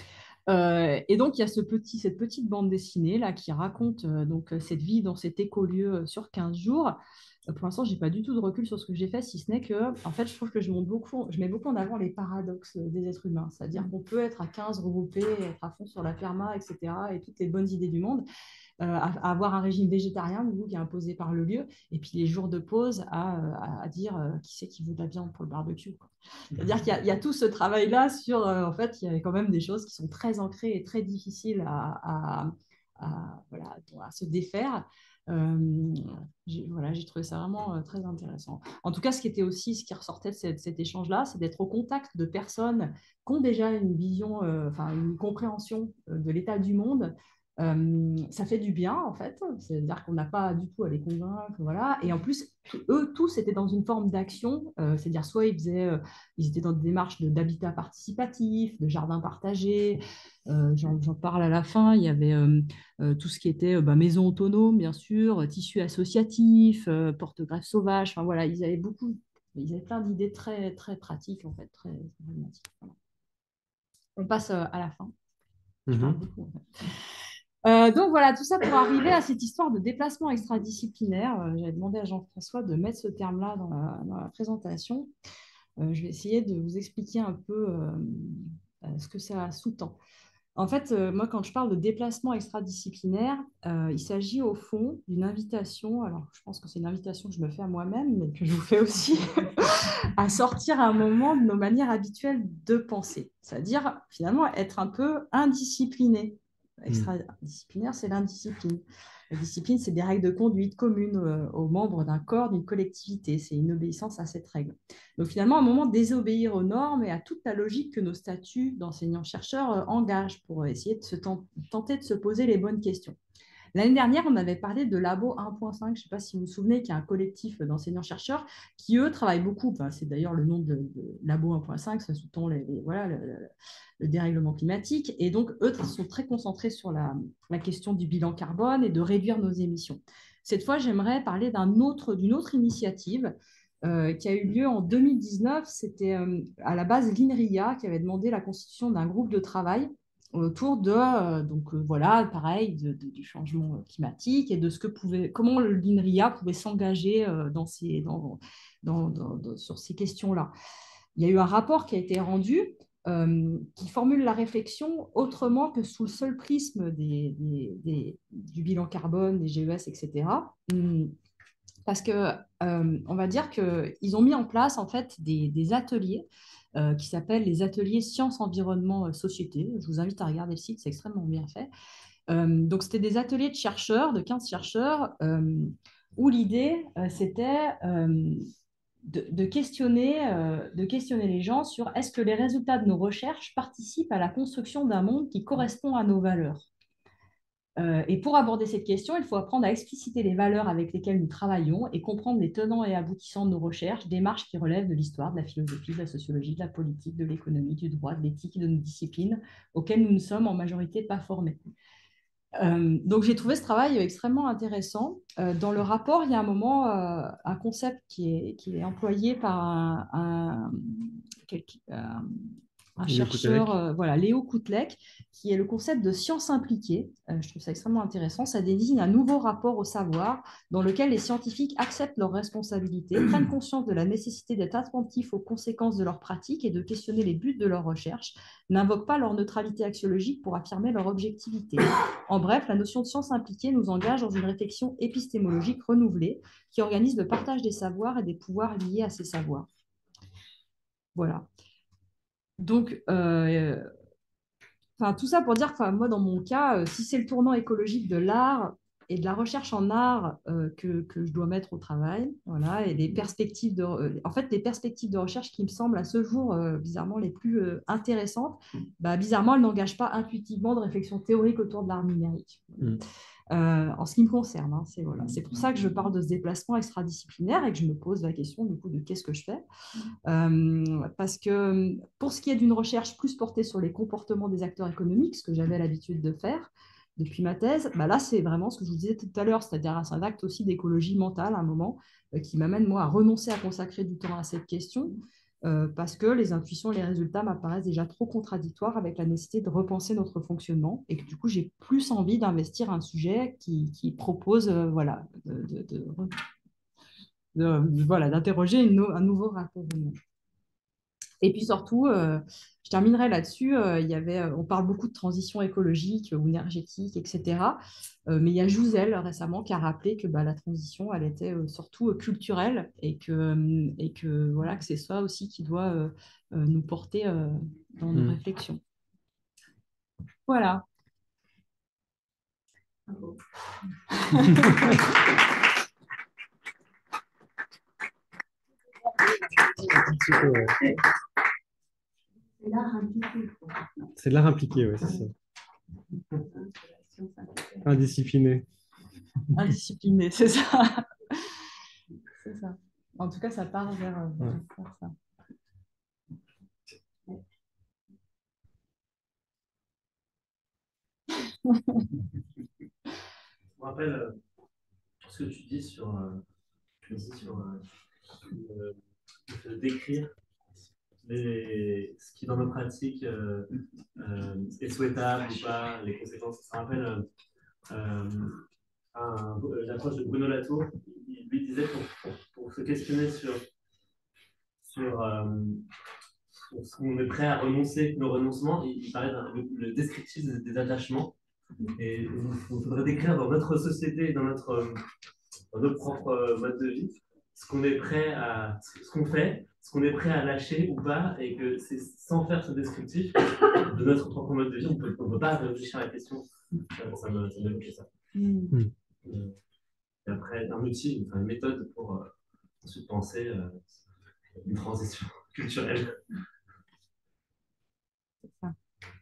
Euh, et donc, il y a ce petit, cette petite bande dessinée là, qui raconte euh, donc, cette vie dans cet écolieu sur quinze jours. Euh, pour l'instant, je n'ai pas du tout de recul sur ce que j'ai fait, si ce n'est que, en fait, je trouve que je, montre beaucoup, je mets beaucoup en avant les paradoxes des êtres humains. C'est-à-dire qu'on peut être à quinze regroupés, être à fond sur la perma, et cetera, et toutes les bonnes idées du monde, euh, à, à avoir un régime végétarien, du coup, qui est imposé par le lieu, et puis les jours de pause à, à, à dire euh, qui c'est qui veut de la viande pour le barbecue, quoi. C'est-à-dire qu'il y a, il y a tout ce travail-là sur, euh, en fait, il y a quand même des choses qui sont très ancrées et très difficiles à, à, à, voilà, à se défaire. Euh, j'ai, voilà, j'ai trouvé ça vraiment euh, très intéressant. En tout cas, ce qui était aussi, ce qui ressortait de cet, cet échange-là, c'est d'être au contact de personnes qui ont déjà une vision, euh, enfin une compréhension euh, de l'état du monde. Euh, ça fait du bien, en fait. C'est-à-dire qu'on n'a pas du tout à les convaincre, voilà. Et en plus, eux tous étaient dans une forme d'action. Euh, c'est-à-dire soit ils faisaient, euh, ils étaient dans des démarches de, d'habitat participatif, de jardin partagé. Euh, j'en, j'en parle à la fin. Il y avait euh, euh, tout ce qui était euh, bah, maison autonome, bien sûr, tissu associatif, euh, porte-greffe sauvage. Enfin voilà, ils avaient beaucoup, ils avaient plein d'idées très très pratiques en fait, très pragmatiques. Voilà. On passe euh, à la fin. Je parle Mhm. beaucoup, en fait. Euh, donc voilà, tout ça pour arriver à cette histoire de déplacement extradisciplinaire. Euh, j'avais demandé à Jean-François de mettre ce terme-là dans la, dans la présentation. Euh, je vais essayer de vous expliquer un peu euh, ce que ça sous-tend. En fait, euh, moi, quand je parle de déplacement extradisciplinaire, euh, il s'agit au fond d'une invitation, alors je pense que c'est une invitation que je me fais à moi-même, mais que je vous fais aussi, à sortir à un moment de nos manières habituelles de penser. C'est-à-dire, finalement, être un peu indiscipliné. Extradisciplinaire, c'est l'indiscipline. La discipline, c'est des règles de conduite communes euh, aux membres d'un corps, d'une collectivité. C'est une obéissance à cette règle. Donc finalement, à un moment, désobéir aux normes et à toute la logique que nos statuts d'enseignants-chercheurs euh, engagent pour essayer de se tenter de se poser les bonnes questions. L'année dernière, on avait parlé de Labo un point cinq, je ne sais pas si vous vous souvenez, qui est un collectif d'enseignants-chercheurs qui, eux, travaillent beaucoup, enfin, c'est d'ailleurs le nom de, de Labo un point cinq, ça sous-tend les, les, voilà, le, le, le dérèglement climatique, et donc eux sont très concentrés sur la, la question du bilan carbone et de réduire nos émissions. Cette fois, j'aimerais parler d'un autre, d'une autre initiative euh, qui a eu lieu en deux mille dix-neuf. C'était euh, à la base l'INRIA qui avait demandé la constitution d'un groupe de travail autour de, euh, donc euh, voilà, pareil, de, de, du changement climatique et de ce que pouvait, comment l'INRIA pouvait s'engager euh, dans ces, dans, dans, dans, dans, sur ces questions-là. Il y a eu un rapport qui a été rendu euh, qui formule la réflexion autrement que sous le seul prisme des, des, des, du bilan carbone, des G E S, et cetera. Parce que euh, on va dire qu'ils ont mis en place en fait des, des ateliers euh, qui s'appellent les ateliers sciences, environnement, société. Je vous invite à regarder le site, c'est extrêmement bien fait. Euh, donc, c'était des ateliers de chercheurs, de quinze chercheurs, euh, où l'idée, euh, c'était euh, de, de, questionner, euh, de questionner les gens sur est-ce que les résultats de nos recherches participent à la construction d'un monde qui correspond à nos valeurs. Euh, et pour aborder cette question, il faut apprendre à expliciter les valeurs avec lesquelles nous travaillons et comprendre les tenants et aboutissants de nos recherches, démarches qui relèvent de l'histoire, de la philosophie, de la sociologie, de la politique, de l'économie, du droit, de l'éthique et de nos disciplines auxquelles nous ne sommes en majorité pas formés. Euh, donc j'ai trouvé ce travail extrêmement intéressant. Euh, dans le rapport, il y a un moment, euh, un concept qui est, qui est employé par un, un, un, un chercheur, euh, voilà, Léo Koutlek, qui est le concept de science impliquée. Euh, je trouve ça extrêmement intéressant. Ça désigne un nouveau rapport au savoir dans lequel les scientifiques acceptent leurs responsabilités, prennent conscience de la nécessité d'être attentifs aux conséquences de leurs pratiques et de questionner les buts de leurs recherches, n'invoquent pas leur neutralité axiologique pour affirmer leur objectivité. En bref, la notion de science impliquée nous engage dans une réflexion épistémologique renouvelée qui organise le partage des savoirs et des pouvoirs liés à ces savoirs. Voilà. Donc, euh, enfin, tout ça pour dire que moi, dans mon cas, euh, si c'est le tournant écologique de l'art et de la recherche en art euh, que, que je dois mettre au travail, voilà, et les perspectives de, euh, en fait, les perspectives de recherche qui me semblent à ce jour, euh, bizarrement, les plus euh, intéressantes, bah, bizarrement, elles n'engagent pas intuitivement de réflexion théorique autour de l'art numérique. Mmh. Euh, en ce qui me concerne, hein, c'est voilà. C'est pour ça que je parle de ce déplacement extradisciplinaire et que je me pose la question du coup de qu'est-ce que je fais. Euh, parce que pour ce qui est d'une recherche plus portée sur les comportements des acteurs économiques, ce que j'avais l'habitude de faire depuis ma thèse, bah là c'est vraiment ce que je vous disais tout à l'heure, c'est-à-dire un acte aussi d'écologie mentale à un moment euh, qui m'amène moi à renoncer à consacrer du temps à cette question. euh, parce que les intuitions et les résultats m'apparaissent déjà trop contradictoires avec la nécessité de repenser notre fonctionnement et que du coup, j'ai plus envie d'investir un sujet qui, qui propose euh, voilà, de, de- de- de- de- voilà, d'interroger une no- un nouveau rapport au monde. Et puis surtout, euh, je terminerai là-dessus, euh, il y avait, euh, on parle beaucoup de transition écologique ou énergétique, et cetera. Euh, mais il y a Jouzel récemment qui a rappelé que bah, la transition, elle était euh, surtout euh, culturelle et que, euh, et que, voilà, que c'est ça aussi qui doit euh, euh, nous porter euh, dans nos Mm. réflexions. Voilà. C'est l'art impliqué. C'est l'art impliqué, oui, c'est ça. Indiscipliné. Indiscipliné, c'est ça. C'est ça. En tout cas, ça part vers, vers Ouais. vers ça. Je me rappelle euh, ce que tu dis sur, euh, tu dis sur euh, euh, de décrire les, ce qui dans nos pratiques euh, euh, est souhaitable ou pas, les conséquences. Ça me rappelle euh, euh, un- l'approche de Bruno Latour. Il lui disait pour, pour, pour se questionner sur, sur, euh, sur ce qu'on est prêt à renoncer, nos renoncements, il, il parlait d'un le, le descriptif des, des attachements. Et il faudrait décrire dans notre société, dans notre, euh, dans notre propre euh, mode de vie, ce qu'on est prêt à, ce qu'on fait, ce qu'on est prêt à lâcher ou pas, et que c'est sans faire ce descriptif de notre propre mode de vie, on peut, ne peut pas réfléchir à la question. Ça, ça me ça m'évoquait ça. Mm. Euh, Et après, un outil, enfin, une méthode pour euh, ensuite penser euh, une transition culturelle. C'est ça.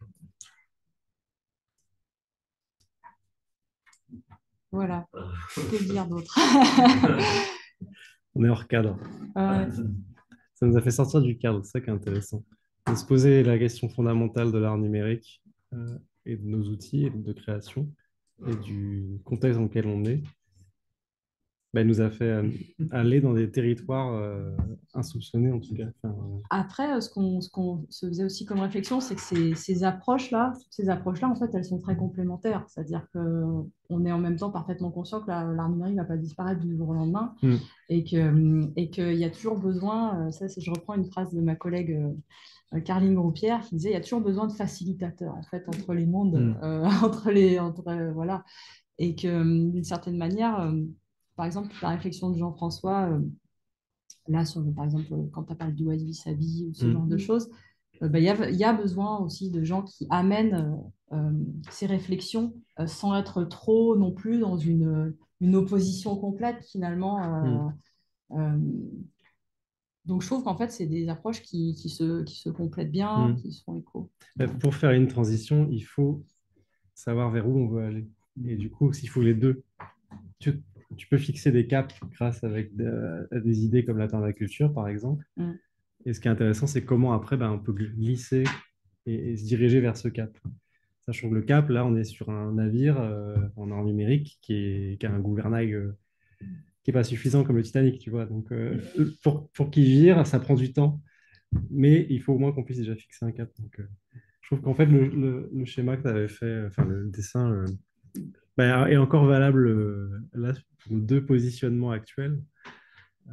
Voilà. Que dire d'autre? On est hors cadre. Euh, Ça nous a fait sortir du cadre, c'est ça qui est intéressant. De se poser la question fondamentale de l'art numérique euh, et de nos outils et de création et du contexte dans lequel on est. Ben, il nous a fait euh, aller dans des territoires euh, insoupçonnés, en tout cas. Enfin, euh, Après, euh, ce qu'on ce qu'on se faisait aussi comme réflexion, c'est que ces, ces approches-là, ces approches-là, en fait, elles sont très complémentaires. C'est-à-dire qu'on est en même temps parfaitement conscient que la- l'art numérique ne va pas disparaître du jour au lendemain Mm. et que, et qu'il y a toujours besoin, euh, ça, c'est- je reprends une phrase de ma collègue euh, Carline Groupière qui disait, il y a toujours besoin de facilitateurs, en fait, entre les mondes, Mm. euh, entre les, entre, euh, voilà. Et que, euh, d'une certaine manière, euh, par exemple, la réflexion de Jean-François, euh, là, sur, par exemple, quand tu parles du wabi-sabi ou ce Mm. genre de choses, euh, bah, il y a, il y a besoin aussi de gens qui amènent euh, euh, ces réflexions euh, sans être trop non plus dans une, une opposition complète finalement. euh, Mm. euh, donc je trouve qu'en fait, c'est des approches qui, qui se, qui se complètent bien, Mm. qui se font écho. Ben, pour faire une transition, il faut savoir vers où on veut aller. Et du coup, s'il faut les deux, tu, tu peux fixer des caps grâce avec de- à des idées comme la permaculture, par exemple. Mm. Et ce qui est intéressant, c'est comment après, ben, on peut glisser et, et se diriger vers ce cap. Sachant que le cap, là, on est sur un navire euh, en art numérique qui, est, qui a un gouvernail euh, qui n'est pas suffisant comme le Titanic, tu vois. Donc, euh, pour, pour qu'il vire, ça prend du temps. Mais il faut au moins qu'on puisse déjà fixer un cap. Donc, euh, je trouve qu'en fait, le, le- le schéma que tu avais fait, enfin, le dessin, euh, ben, est encore valable euh, là, pour nos deux positionnements actuels. Euh,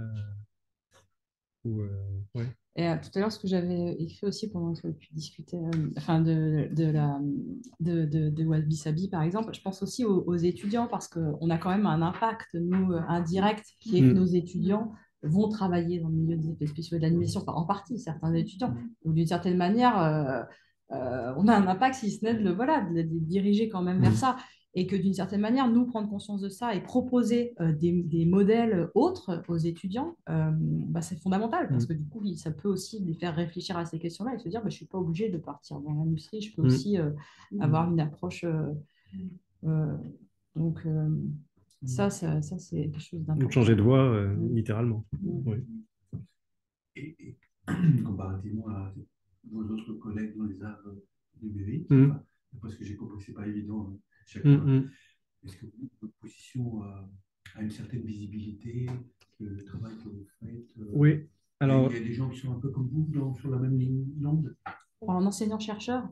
où, euh, ouais. Et euh, tout à l'heure, ce que j'avais écrit aussi pendant que tu discutais euh, enfin de, de, la, de, de, de Wabi Sabi, par exemple, je pense aussi aux, aux étudiants parce qu'on a quand même un impact, nous, euh, indirect, qui est que Mm. nos étudiants vont travailler dans le milieu des effets spéciaux et de l'animation, enfin, en partie, certains étudiants. Donc, d'une certaine manière, euh, euh, on a un impact, si ce n'est de le, voilà, de les diriger quand même vers Mm. ça. Et que d'une certaine manière, nous prendre conscience de ça et proposer euh, des, des modèles autres aux étudiants, euh, bah, c'est fondamental parce Mm. que du coup, ça peut aussi les faire réfléchir à ces questions-là et se dire, bah, je ne suis pas obligée de partir dans l'industrie, je peux Mm. aussi euh, avoir une approche. Euh, euh, donc, euh, ça, ça, ça c'est quelque chose Donc, d'important. changer de voie, euh, Mm. littéralement. Mm. Oui. Et, et comparativement à vos autres collègues dans les arts euh, numériques, Mm. enfin, parce que j'ai compris que ce n'est pas évident, hein, chacun. Mm, mm. Est-ce que vous, votre position euh, a une certaine visibilité, que le travail que vous faites euh, Oui. Il y, a, il Alors, y a des gens qui sont un peu comme vous dans, sur la même ligne d'onde. En enseignant-chercheur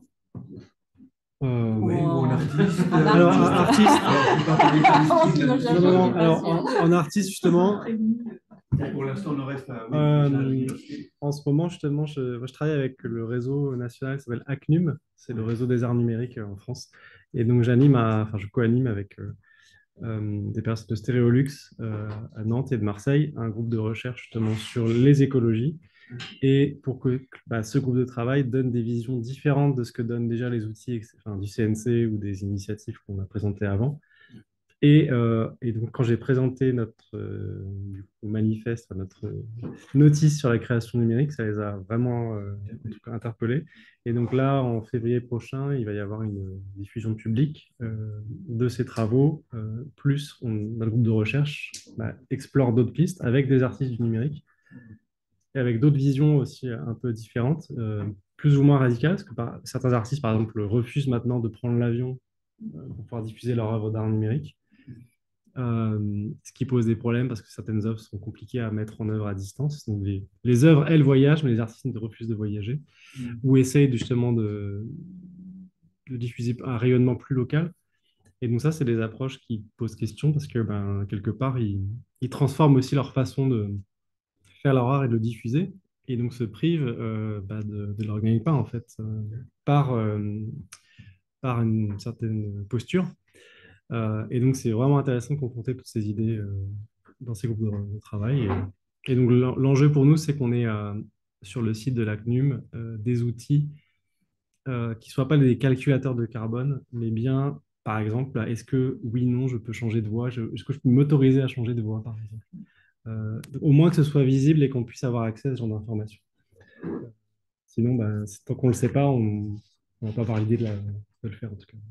euh, ou Oui, ou en en, artiste. en euh, alors, un artiste. artiste, Alors, c'est pas caractéristique de la Enseignant-chercheur, non, non, je non, suis pas alors sûre. en, en artiste, justement, Pour l'instant, on en reste à, oui, déjà à euh, l'université. en ce moment, justement, je, moi, je travaille avec le réseau national qui s'appelle ACNUM, c'est le réseau des arts numériques euh, en France. Et donc, j'anime, à- enfin, je co-anime avec euh, euh, des personnes de Stéréolux euh, à Nantes et de Marseille, un groupe de recherche justement sur les écologies. Et pour que bah, ce groupe de travail donne des visions différentes de ce que donnent déjà les outils enfin, du C N C ou des initiatives qu'on a présentées avant. Et, euh, et donc, quand j'ai présenté notre euh, du coup, manifeste, enfin, notre notice sur la création numérique, ça les a vraiment euh, en tout cas, interpellés. Et donc là, en février prochain, il va y avoir une diffusion publique euh, de ces travaux. Euh, plus, on, notre groupe de recherche bah, explore d'autres pistes avec des artistes du numérique et avec d'autres visions aussi un peu différentes, euh, plus ou moins radicales, parce que par- certains artistes, par exemple, refusent maintenant de prendre l'avion euh, pour pouvoir diffuser leur œuvre d'art numérique. Euh, ce qui pose des problèmes parce que certaines œuvres sont compliquées à mettre en œuvre à distance. Donc les, les œuvres, elles, voyagent, mais les artistes refusent de voyager ou essayent justement de, de diffuser un rayonnement plus local. Et donc ça, c'est des approches qui posent question parce que ben, quelque part, ils, ils transforment aussi leur façon de faire leur art et de le diffuser. Et donc se privent euh, bah, de, de leur gagne-pain, en fait, euh, par, euh, par une certaine posture. Euh, et donc, c'est vraiment intéressant de confronter toutes ces idées euh, dans ces groupes de, de travail. Et, et donc, l'en- l'enjeu pour nous, c'est qu'on ait euh, sur le site de la CNUM euh, des outils euh, qui ne soient pas des calculateurs de carbone, mais bien, par exemple, est-ce que oui, non, je peux changer de voie, je- est-ce que je peux m'autoriser à changer de voie, par exemple. Euh, au moins que ce soit visible et qu'on puisse avoir accès à ce genre d'informations. Sinon, bah, tant qu'on ne le sait pas, on ne va pas avoir l'idée de, la- de le faire, en tout cas.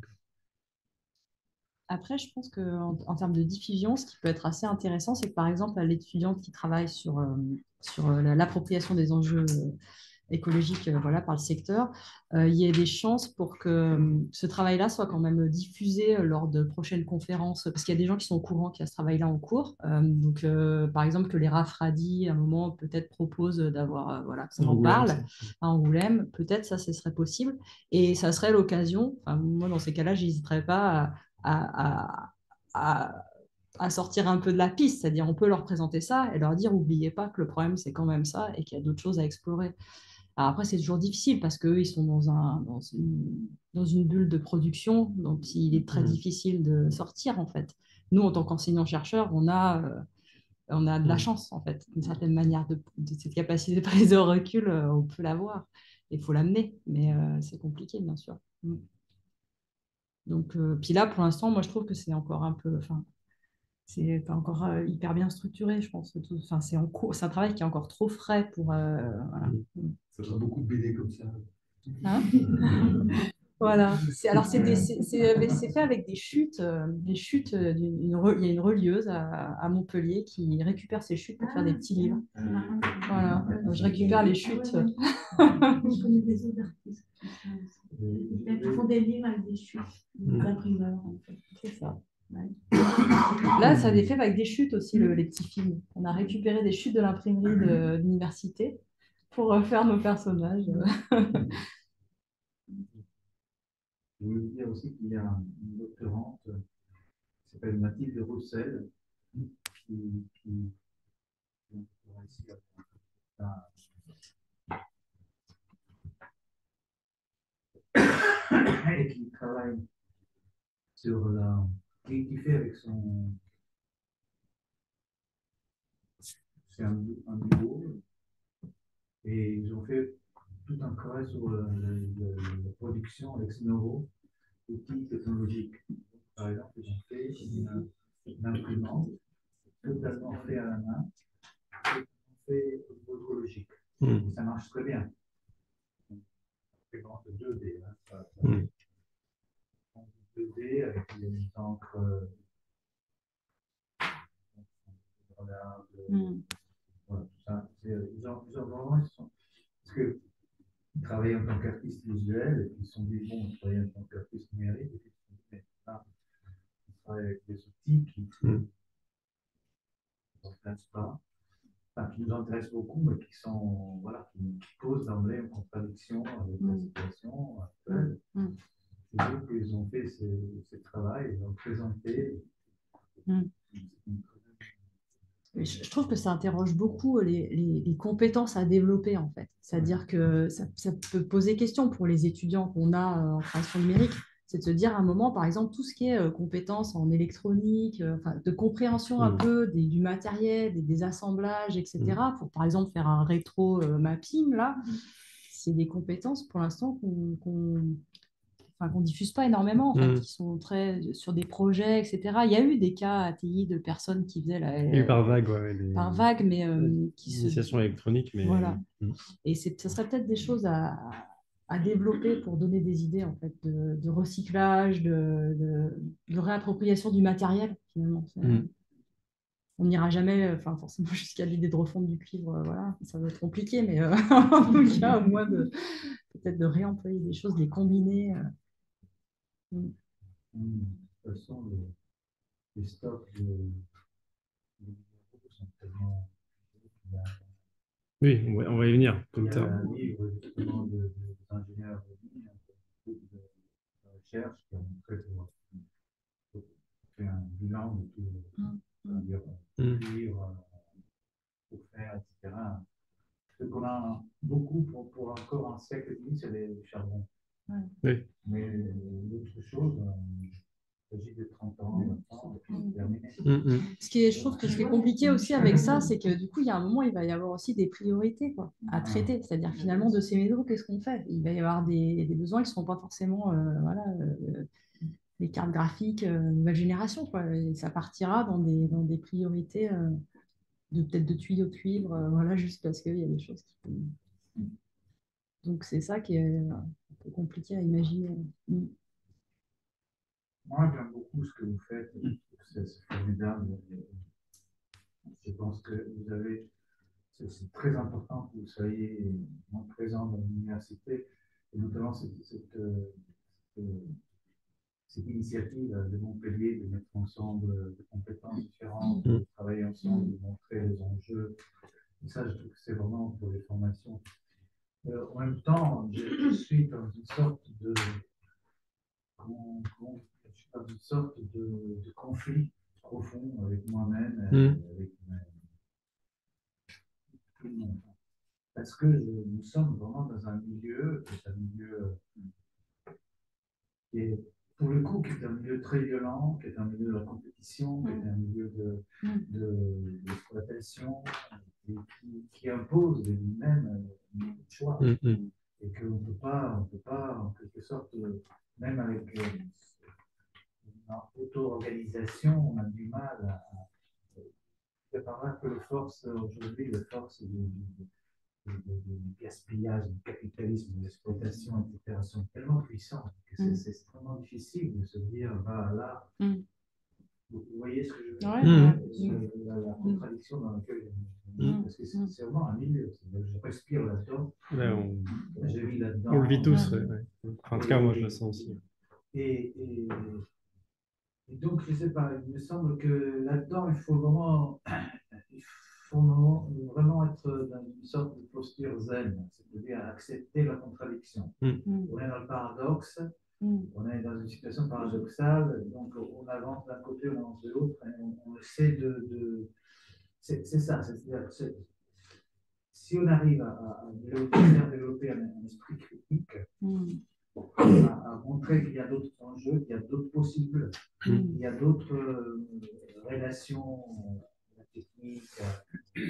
Après, je pense qu'en en, en termes de diffusion, ce qui peut être assez intéressant, c'est que par exemple, l'étudiante qui travaille sur, euh, sur euh, l'appropriation des enjeux euh, écologiques euh, voilà, par le secteur, euh, il y ait des chances pour que euh, ce travail-là soit quand même diffusé euh, lors de prochaines conférences, parce qu'il y a des gens qui sont au courant qu'il y a ce travail-là en cours. Euh, donc, euh, par exemple, que les RAFRADI, à un moment, peut-être propose d'avoir, euh, voilà, qu'on en Angoulême, parle ça. à Angoulême, peut-être ça, ce serait possible. Et ça serait l'occasion, enfin, moi, dans ces cas-là, je n'hésiterais pas à, à, à, à sortir un peu de la piste, c'est-à-dire on peut leur présenter ça et leur dire, n'oubliez pas que le problème, c'est quand même ça et qu'il y a d'autres choses à explorer. Alors après, c'est toujours difficile parce qu'eux, ils sont dans, un, dans, une, dans une bulle de production dont il est très Mmh. difficile de sortir, en fait. Nous, en tant qu'enseignants-chercheurs, on a, euh, on a de la Mmh. chance, en fait, d'une certaine manière, de, de cette capacité de prise de recul, euh, on peut l'avoir. Il faut l'amener, mais euh, c'est compliqué, bien sûr. Mm. Donc, euh, puis là, pour l'instant, moi, je trouve que c'est encore un peu, enfin, c'est pas encore euh, hyper bien structuré, je pense. Tout, enfin, c'est en cours, c'est un travail qui est encore trop frais pour, euh, voilà. Mm. Ça sera beaucoup de B D comme ça. Hein. Voilà. C'est, alors, c'est, des- c'est, c'est- c'est fait avec des chutes. euh, des chutes euh, d'une- une re- il y a une relieuse à, à Montpellier qui récupère ces chutes pour faire des petits livres. Voilà. Donc, je récupère les chutes. Je connais des autres artistes qui font ça aussi. Ils font des livres avec des chutes, des imprimeurs, en fait. C'est ça. Ouais. Là, ça a été fait avec des chutes aussi, le- les petits films. On a récupéré des chutes de l'imprimerie de l'université pour euh, faire nos personnages. Je voulais vous dire aussi qu'il y a une doctorante euh, qui s'appelle Mathilde Roussel, qui, qui, qui a réussi à faire et qui travaille sur la. Qui, qui fait avec son. C'est un, un duo, et ils ont fait tout un travail sur le- le- le- la production avec Snoro, outils technologiques. Par exemple, ils ont fait une, une imprimante totalement fait à la main, fait écologique. Mmh. Ça marche très bien. Imprimante deux D. Hein, ça, ça, Mmh. deux D avec une encre. Euh, voilà, Mm. voilà, tout ça. Ils ont, ils ont vraiment. Ils sont, parce que ils travaillaient en tant qu'artistes visuels et puis ils se sont dit, bon, on travaille en tant qu'artistes numériques et puis ils se sont dit, mais là, on travaille avec des outils qui ne s'intéressent pas. enfin, qui nous intéressent beaucoup, mais qui sont, voilà, qui, qui posent d'emblée une contradiction avec la Mm. situation actuelle. Mm. C'est eux qu'ils ont fait ce, ce travail, ils ont présenté. Mm. Mais je je trouve que ça interroge beaucoup les, les- les compétences à développer, en fait. C'est-à-dire que ça, ça peut poser question pour les étudiants qu'on a euh, en création numérique. C'est de se dire à un moment, par exemple, tout ce qui est euh, compétences en électronique, euh, enfin, de compréhension un Mm. peu des- du matériel, des, des assemblages, et cetera, pour, par exemple, faire un rétro-mapping, là, c'est des compétences, pour l'instant, qu'on qu'on enfin, qu'on diffuse pas énormément, en fait, Mm. qui sont très sur des projets, et cetera. Il y a eu des cas A T I de personnes qui faisaient la, Il y a eu par vague, ouais, des par vague, mais euh, qui se... initiations électroniques, mais Voilà. mm. Et c'est, ça serait peut-être des choses à, à développer pour donner des idées, en fait, de, de recyclage, de, de, de réappropriation du matériel, finalement. C'est- Mm. On n'ira jamais, euh, enfin, forcément, jusqu'à l'idée de refonte du cuivre, euh, voilà, ça va être compliqué, mais euh, en tout cas, au moins, de, peut-être de réemployer des choses, de les combiner. euh. Mm. Hum, De toute façon, les, les stocks de, de minéraux sont tellement. Il y a, Oui, on va, on va y venir. il y Comme a ça. un livre justement de, de, des ingénieurs de mine, de, de, de recherche qui a montré pour faire un bilan de tout, Mm. c'est-à-dire Mm. cuivre, pour faire, et cetera. Ce qu'on a beaucoup pour, pour encore un siècle et demi, c'est le charbon. Ouais. Oui. Mais l'autre chose, euh, il s'agit de trente ans, vingt ans, et puis c'est terminé. Mm, mm. Ce qui est, je trouve que ce qui est compliqué aussi avec ça, c'est que du coup, il y a un moment, il va y avoir aussi des priorités quoi, à traiter. C'est-à-dire finalement, de ces métaux, qu'est-ce qu'on fait? Il va y avoir des, des besoins qui ne seront pas forcément euh, voilà, euh, les cartes graphiques euh, nouvelle génération. Quoi. Et ça partira dans des, dans des priorités euh, de peut-être de tuyaux de cuivre, euh, voilà, juste parce qu'il y a des choses qui... Donc c'est ça qui est euh, un peu compliqué à imaginer. Mm. Moi, j'aime beaucoup ce que vous faites. C'est c'est formidable. Je pense que vous avez, c'est c'est très important que vous soyez présent dans l'université, et notamment cette, cette, euh, cette, cette initiative de Montpellier de mettre ensemble des compétences différentes, de travailler ensemble, de montrer les enjeux. Et ça, je trouve que c'est vraiment pour les formations. Euh, en même temps, je, je suis dans une sorte de, comment- comment- je suis dans une sorte de, de conflit profond avec moi-même, Mm. euh, avec ma- tout le monde. Parce que je- nous sommes vraiment dans un milieu, qui est un milieu euh, qui est, pour le coup, qui est un milieu très violent, qui est un milieu de la compétition, qui est un milieu de, de- d'exploitation, et qui, qui impose de lui-même euh, notre choix. Mm, mm. Et qu'on ne peut pas, on peut pas, en quelque sorte, euh, même avec euh, une auto-organisation, on a du mal à. à- C'est pas vrai que les forces, aujourd'hui, les forces du, du- du- du- du gaspillage, du capitalisme, de l'exploitation, et cetera, sont tellement puissantes que c'est Mm. c'est extrêmement difficile de se dire, bah là, Mm. vous, vous voyez ce que je veux dire? Ouais, Mm. ouais. Ce- la, la contradiction dans laquelle je Mm. parce que c'est c'est vraiment un milieu. C'est-à-dire que je respire là-dedans, Ouais, on, je vis là-dedans. on le vit tous. Ouais. Ouais, ouais. Enfin, en tout cas, moi, je le sens aussi. Et, et, et donc, je ne sais pas, il me semble que là-dedans, il faut vraiment, il faut vraiment, vraiment être dans une sorte de posture zen, c'est-à-dire accepter la contradiction. Mm. Mm. On est dans le paradoxe, Mm. on est dans une situation paradoxale, donc on avance d'un côté, on avance de l'autre, et on, on essaie de. de... C'est c'est ça, c'est-à-dire que c'est- si on arrive à, à, à développer, à développer un, un esprit critique, Mm. à, à montrer qu'il y a d'autres enjeux, qu'il y a d'autres possibles, Mm. il y a d'autres euh, relations euh, techniques. euh,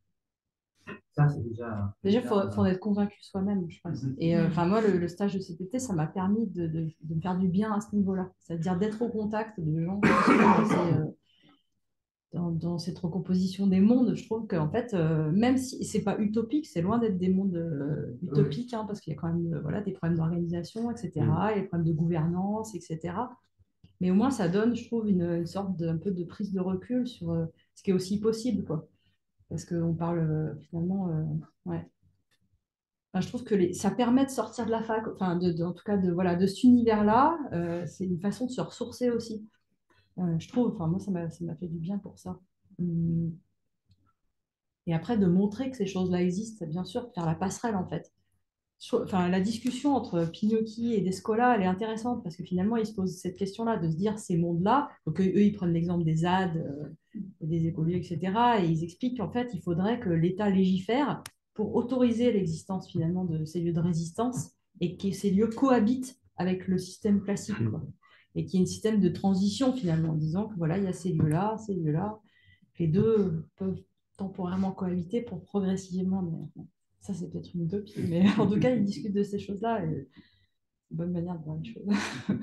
Ça, c'est déjà. Déjà, il faut, faut en être convaincu soi-même, je pense. Et euh, enfin, moi, le, le stage de cet été, ça m'a permis de, de, de me faire du bien à ce niveau-là. C'est-à-dire d'être au contact de gens qui sont dans, ces, euh, dans, dans cette recomposition des mondes. Je trouve qu'en fait, euh, même si c'est pas utopique, c'est loin d'être des mondes euh, utopiques, hein, parce qu'il y a quand même euh, voilà, des problèmes d'organisation, et cetera, et des problèmes de gouvernance, et cetera. Mais au moins, ça donne, je trouve, une, une sorte de, un peu de prise de recul sur euh, ce qui est aussi possible, quoi. Parce qu'on parle euh, finalement, euh, ouais. Enfin, je trouve que les, ça permet de sortir de la fac, enfin, de, de- en tout cas, de, voilà, de cet univers-là. Euh, c'est une façon de se ressourcer aussi. Euh, je trouve, enfin, moi, ça m'a, ça m'a fait du bien pour ça. Hum. Et après, de montrer que ces choses-là existent, bien sûr, faire la passerelle, en fait. Enfin, la discussion entre Pinocchi et Descola, elle est intéressante parce que finalement, ils se posent cette question-là, de se dire ces mondes-là. Donc, eux, ils prennent l'exemple des Z A D, euh, des écoliers, et cetera. Et ils expliquent qu'en fait, il faudrait que l'État légifère pour autoriser l'existence finalement de ces lieux de résistance et que ces lieux cohabitent avec le système classique, quoi. Et qu'il y ait un système de transition finalement, en disant que voilà, il y a ces lieux-là, ces lieux-là. Les deux peuvent temporairement cohabiter pour progressivement. Mais... ça, c'est peut-être une utopie, mais en tout cas, ils discutent de ces choses-là. Et c'est une bonne manière de voir les choses.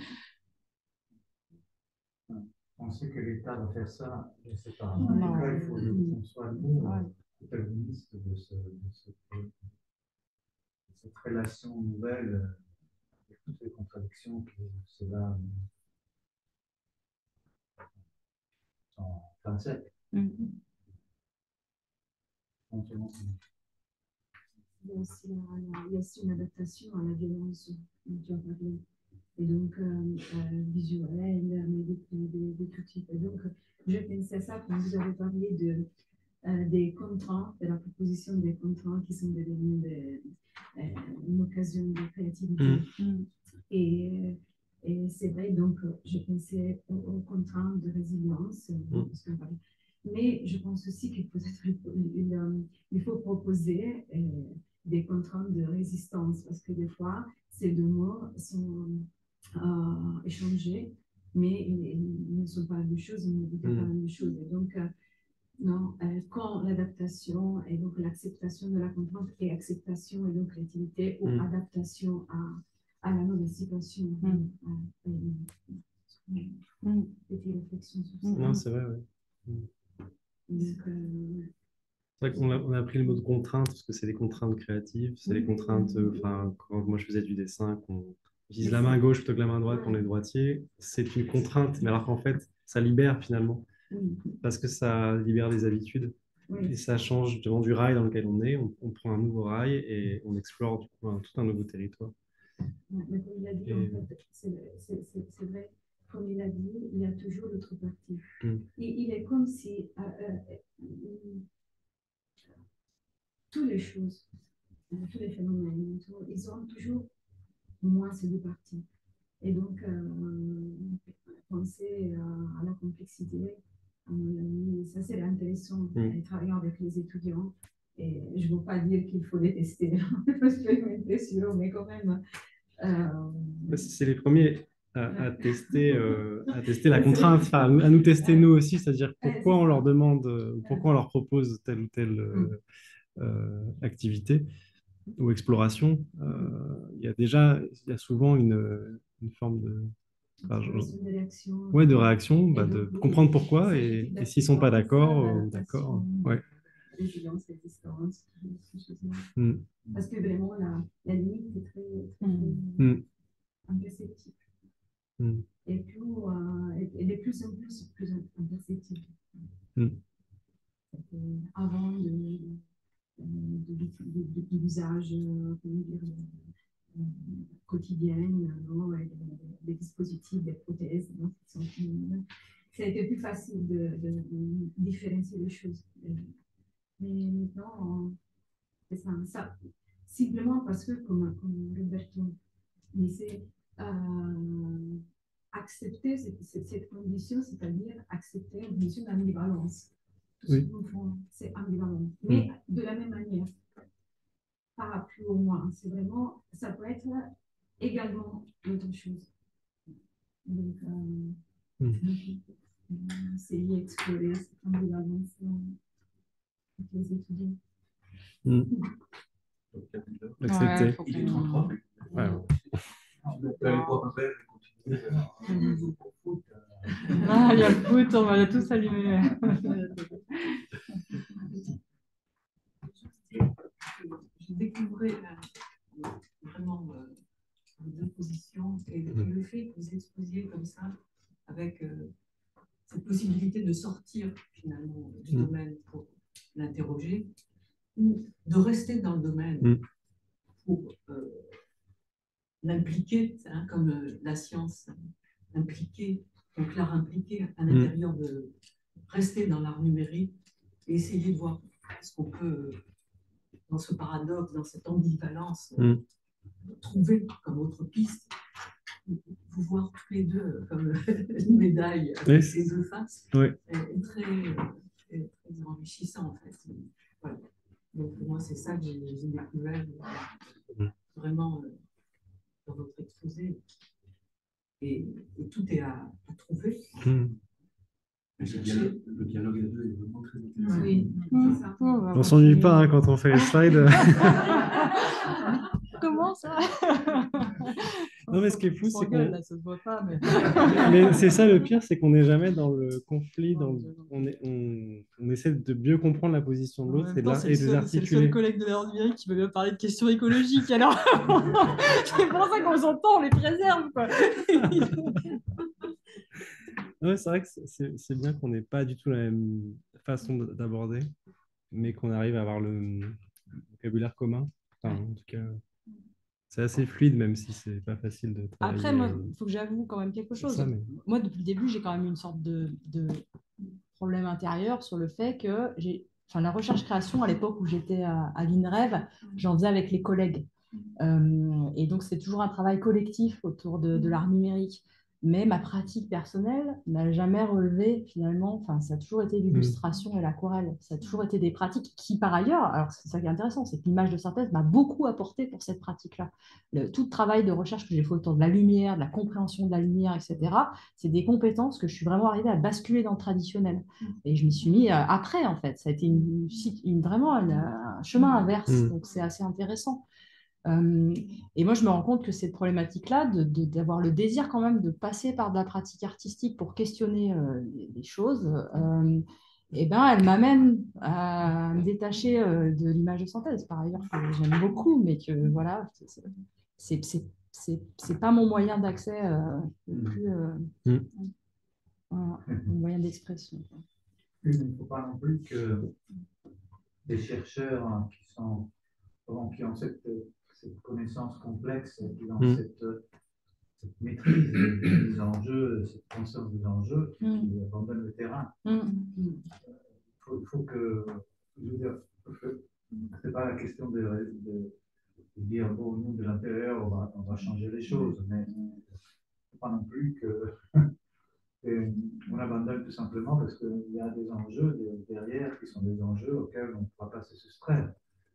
Penser que l'État va faire ça, je ne sais pas. Non. En tout cas, il faut qu'on soit nous Ouais. protagonistes de, ce, de, ce, de cette relation nouvelle, avec toutes les contradictions que cela en vingt-sept. Mm-hmm. Il y a aussi, la, la, il y a aussi une adaptation à la violence dont tu as parlé. Et donc, euh, euh, visuelle, mais de, de, de, de tout type. Et donc, je pensais à ça quand vous avez parlé de, euh, des contraintes, de la proposition des contraintes qui sont devenues des, euh, une occasion de créativité. Mm. Et, et c'est vrai, donc, je pensais aux, aux contraintes de résilience, mm. parce qu'on parlait. Mais je pense aussi qu'il faut, il, il faut proposer euh, des contraintes de résistance, parce que des fois, ces deux mots sont euh, échangés, mais ils, ils ne sont pas la même chose, ils ne disent mmh. pas la même chose. Et donc, euh, non, euh, quand l'adaptation et donc l'acceptation de la contrainte et acceptation et donc créativité ou mmh. adaptation à, à la nouvelle situation. Mmh. Euh, et, mmh. Petite réflexion sur ça. Non, c'est vrai, oui. Donc, euh, c'est vrai qu'on a, on a pris le mot de contrainte parce que c'est des contraintes créatives, c'est des mmh. contraintes, enfin, euh, quand moi je faisais du dessin, qu'on utilise la main gauche plutôt que la main droite quand on est droitier, c'est une contrainte, mais alors qu'en fait, ça libère finalement, mmh. parce que ça libère des habitudes, oui. et ça change justement du rail dans lequel on est, on, on prend un nouveau rail et on explore du coup un, tout un nouveau territoire. Mais comme il a dit, et... en fait, c'est vrai, comme il a dit, il y a toujours l'autre partie. Mmh. Et il est comme si euh, euh, toutes les choses, tous les phénomènes, ils ont toujours moins ces deux parties. Et donc, euh, penser à, à la complexité, à mon avis, ça c'est intéressant, mmh. travaillant avec les étudiants. Et je ne veux pas dire qu'il faut les tester, parce que je sûr, mais quand même. Euh... C'est les premiers à, à, tester, euh, à tester la contrainte, enfin, à nous tester nous aussi, c'est-à-dire pourquoi on leur demande, pourquoi on leur propose telle ou telle euh, euh, activité ou exploration. Euh, il y a déjà, il y a souvent une, une forme de, enfin, je, de réaction, ouais, de réaction, bah, de comprendre pourquoi et, et s'ils ne sont pas d'accord, euh, d'accord, ouais. Résilience, résistance, ces choses-là. Mm. Parce que vraiment, la, la limite est très, très, très mm. imperceptible. Mm. Et, plus, euh, et, et de plus en plus, plus imperceptible. Mm. Avant de, de, de, de, de l'usage euh, euh, quotidien, euh, des dispositifs, des prothèses. Donc, sont, euh, ça a été plus facile de, de, de différencier les choses. Mais maintenant, c'est ça, ça. Simplement parce que, comme, comme Roberto disait, euh, accepter cette, cette, cette condition, c'est-à-dire accepter une condition d'ambivalence. Tout oui. ce que nous faisons, c'est ambivalent. Mais mm. de la même manière, pas plus ou moins. C'est vraiment, ça peut être également autre chose. Donc, euh, mm. essayer d'explorer cette ambivalence avec les étudiants. Mm. Accepter. Ouais, il est trente-trois. Ouais. On peut aller boire un verre et continuer. Ah, il y a le foot, on va tous allumer. Je découvrais euh, vraiment euh, deux positions et le, le fait que vous exposiez comme ça, avec euh, cette possibilité de sortir finalement du mm. domaine pour l'interroger, ou de rester dans le domaine mm. pour euh, l'impliquer, hein, comme euh, la science impliquée, donc l'art impliqué à l'intérieur mm. de rester dans l'art numérique et essayer de voir est-ce qu'on peut, dans ce paradoxe, dans cette ambivalence, Mm. trouver comme autre piste, vous voir tous les deux comme une médaille Oui, avec c'est- les deux faces, Oui. est, est très, est très enrichissant en fait. Voilà. Donc pour moi, c'est ça que j'ai j'ai découvert euh, vraiment euh, dans votre exposé. Et, et tout est à, à trouver. Mm. Le dialogue, le dialogue à deux est vraiment très intéressant. Oui, Mmh. c'est ça. Oh, bah, On s'ennuie continue. pas hein, quand on fait les slides. Comment ça? Non, mais ce qui est fou, On c'est s'engueule, qu'on... là, ça se voit pas, mais... Mais c'est ça le pire, c'est qu'on n'est jamais dans le conflit, dans le- on, est- on, on essaie de mieux comprendre la position de En l'autre même et de temps, la- c'est et le, de les seul- c'est le seul articuler. collègue de l'ère numérique qui veut bien parler de questions écologiques. Alors, c'est pour ça qu'on s'entend, on les préserve, quoi. Ouais, c'est vrai que c'est- c'est c'est bien qu'on n'ait pas du tout la même façon d- d'aborder, mais qu'on arrive à avoir le vocabulaire commun. Enfin, en tout cas, c'est assez fluide, même si c'est pas facile de travailler. Après, moi, euh, il faut que j'avoue quand même quelque sur chose. ça, mais- Moi, depuis le début, j'ai quand même une sorte de, de problème intérieur sur le fait que j'ai, enfin, la recherche-création, à l'époque où j'étais à, à l'INREV, j'en faisais avec les collègues. Euh, et donc, c'est toujours un travail collectif autour de, de l'art numérique. Mais ma pratique personnelle n'a jamais relevé finalement, enfin, ça a toujours été l'illustration et l'aquarelle. Ça a toujours été des pratiques qui, par ailleurs, alors c'est ça qui est intéressant, c'est que l'image de synthèse m'a beaucoup apporté pour cette pratique-là. Le, tout le travail de recherche que j'ai fait autour de la lumière, de la compréhension de la lumière, et cetera, c'est des compétences que je suis vraiment arrivée à basculer dans le traditionnel. Et je m'y suis mis euh, après, en fait. Ça a été une, une, vraiment une, un chemin inverse, Mm. donc c'est assez intéressant. Euh, et moi, je me rends compte que cette problématique-là, de, de, d'avoir le désir quand même de passer par de la pratique artistique pour questionner euh, les, les choses, euh, eh ben, elle m'amène à me détacher euh, de l'image de synthèse, par ailleurs, que j'aime beaucoup, mais que voilà, c'est, c'est, c'est, c'est, c'est pas mon moyen d'accès euh, le plus. Euh, Mm. voilà, mon moyen d'expression. Il ne faut pas non plus que des chercheurs hein, qui, sont, bon, qui ont cette, cette connaissance complexe, qui ont Mm. cette, cette maîtrise des, des enjeux, cette conscience des enjeux, qui, Mm. qui abandonnent le terrain. Mm. Il faut, il faut que, je veux dire, c'est pas la question de, de, de dire, bon, nous, de l'intérieur, on va, on va changer les choses, mais il ne faut pas non plus que et on abandonne tout simplement parce qu'il y a des enjeux derrière qui sont des enjeux auxquels on ne pourra pas se soustraire.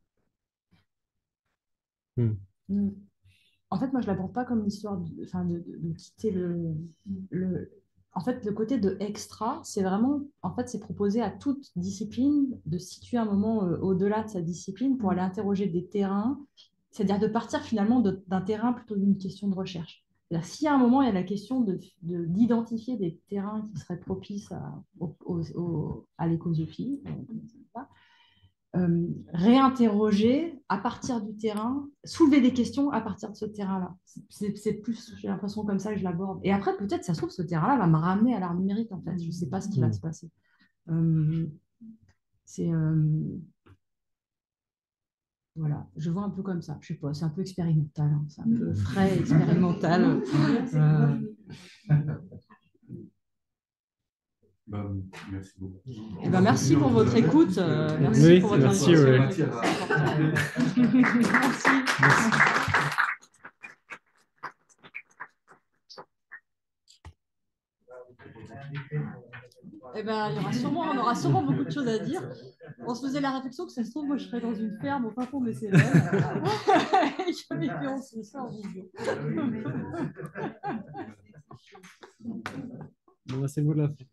Mm. Mm. En fait, moi, je ne l'aborde pas comme l'histoire de, enfin, de, de, de quitter le, le... En fait, le côté de extra, c'est vraiment... En fait, c'est proposer à toute discipline de se situer un moment euh, au-delà de sa discipline pour aller interroger des terrains, c'est-à-dire de partir finalement de, d'un terrain plutôt d'une question de recherche. C'est-à-dire, si à un moment, il y a la question de, de, d'identifier des terrains qui seraient propices à, au, au, au, à l'écosophie, Euh, réinterroger à partir du terrain, soulever des questions à partir de ce terrain-là. C'est, c'est plus, j'ai l'impression comme ça que je l'aborde. Et après, peut-être, ça se trouve, ce terrain-là va me ramener à l'art numérique, en fait. Je ne sais pas ce qui va se passer. Euh, c'est... Euh, voilà, je vois un peu comme ça. Je sais pas, c'est un peu expérimental. Hein. C'est un peu frais, expérimental. Euh, Bah, merci beaucoup. Eh ben, merci pour votre écoute. Euh, merci Oui, pour votre merci, invitation. ouais. Merci. Eh ben, il y aura sûrement, on aura sûrement beaucoup de choses à dire. On se faisait la réflexion que ça se trouve, moi je serais dans une ferme au fin fond des Cévennes. Et puis on se fait ça en vidéo. Bon, bah, c'est le mot de la fin.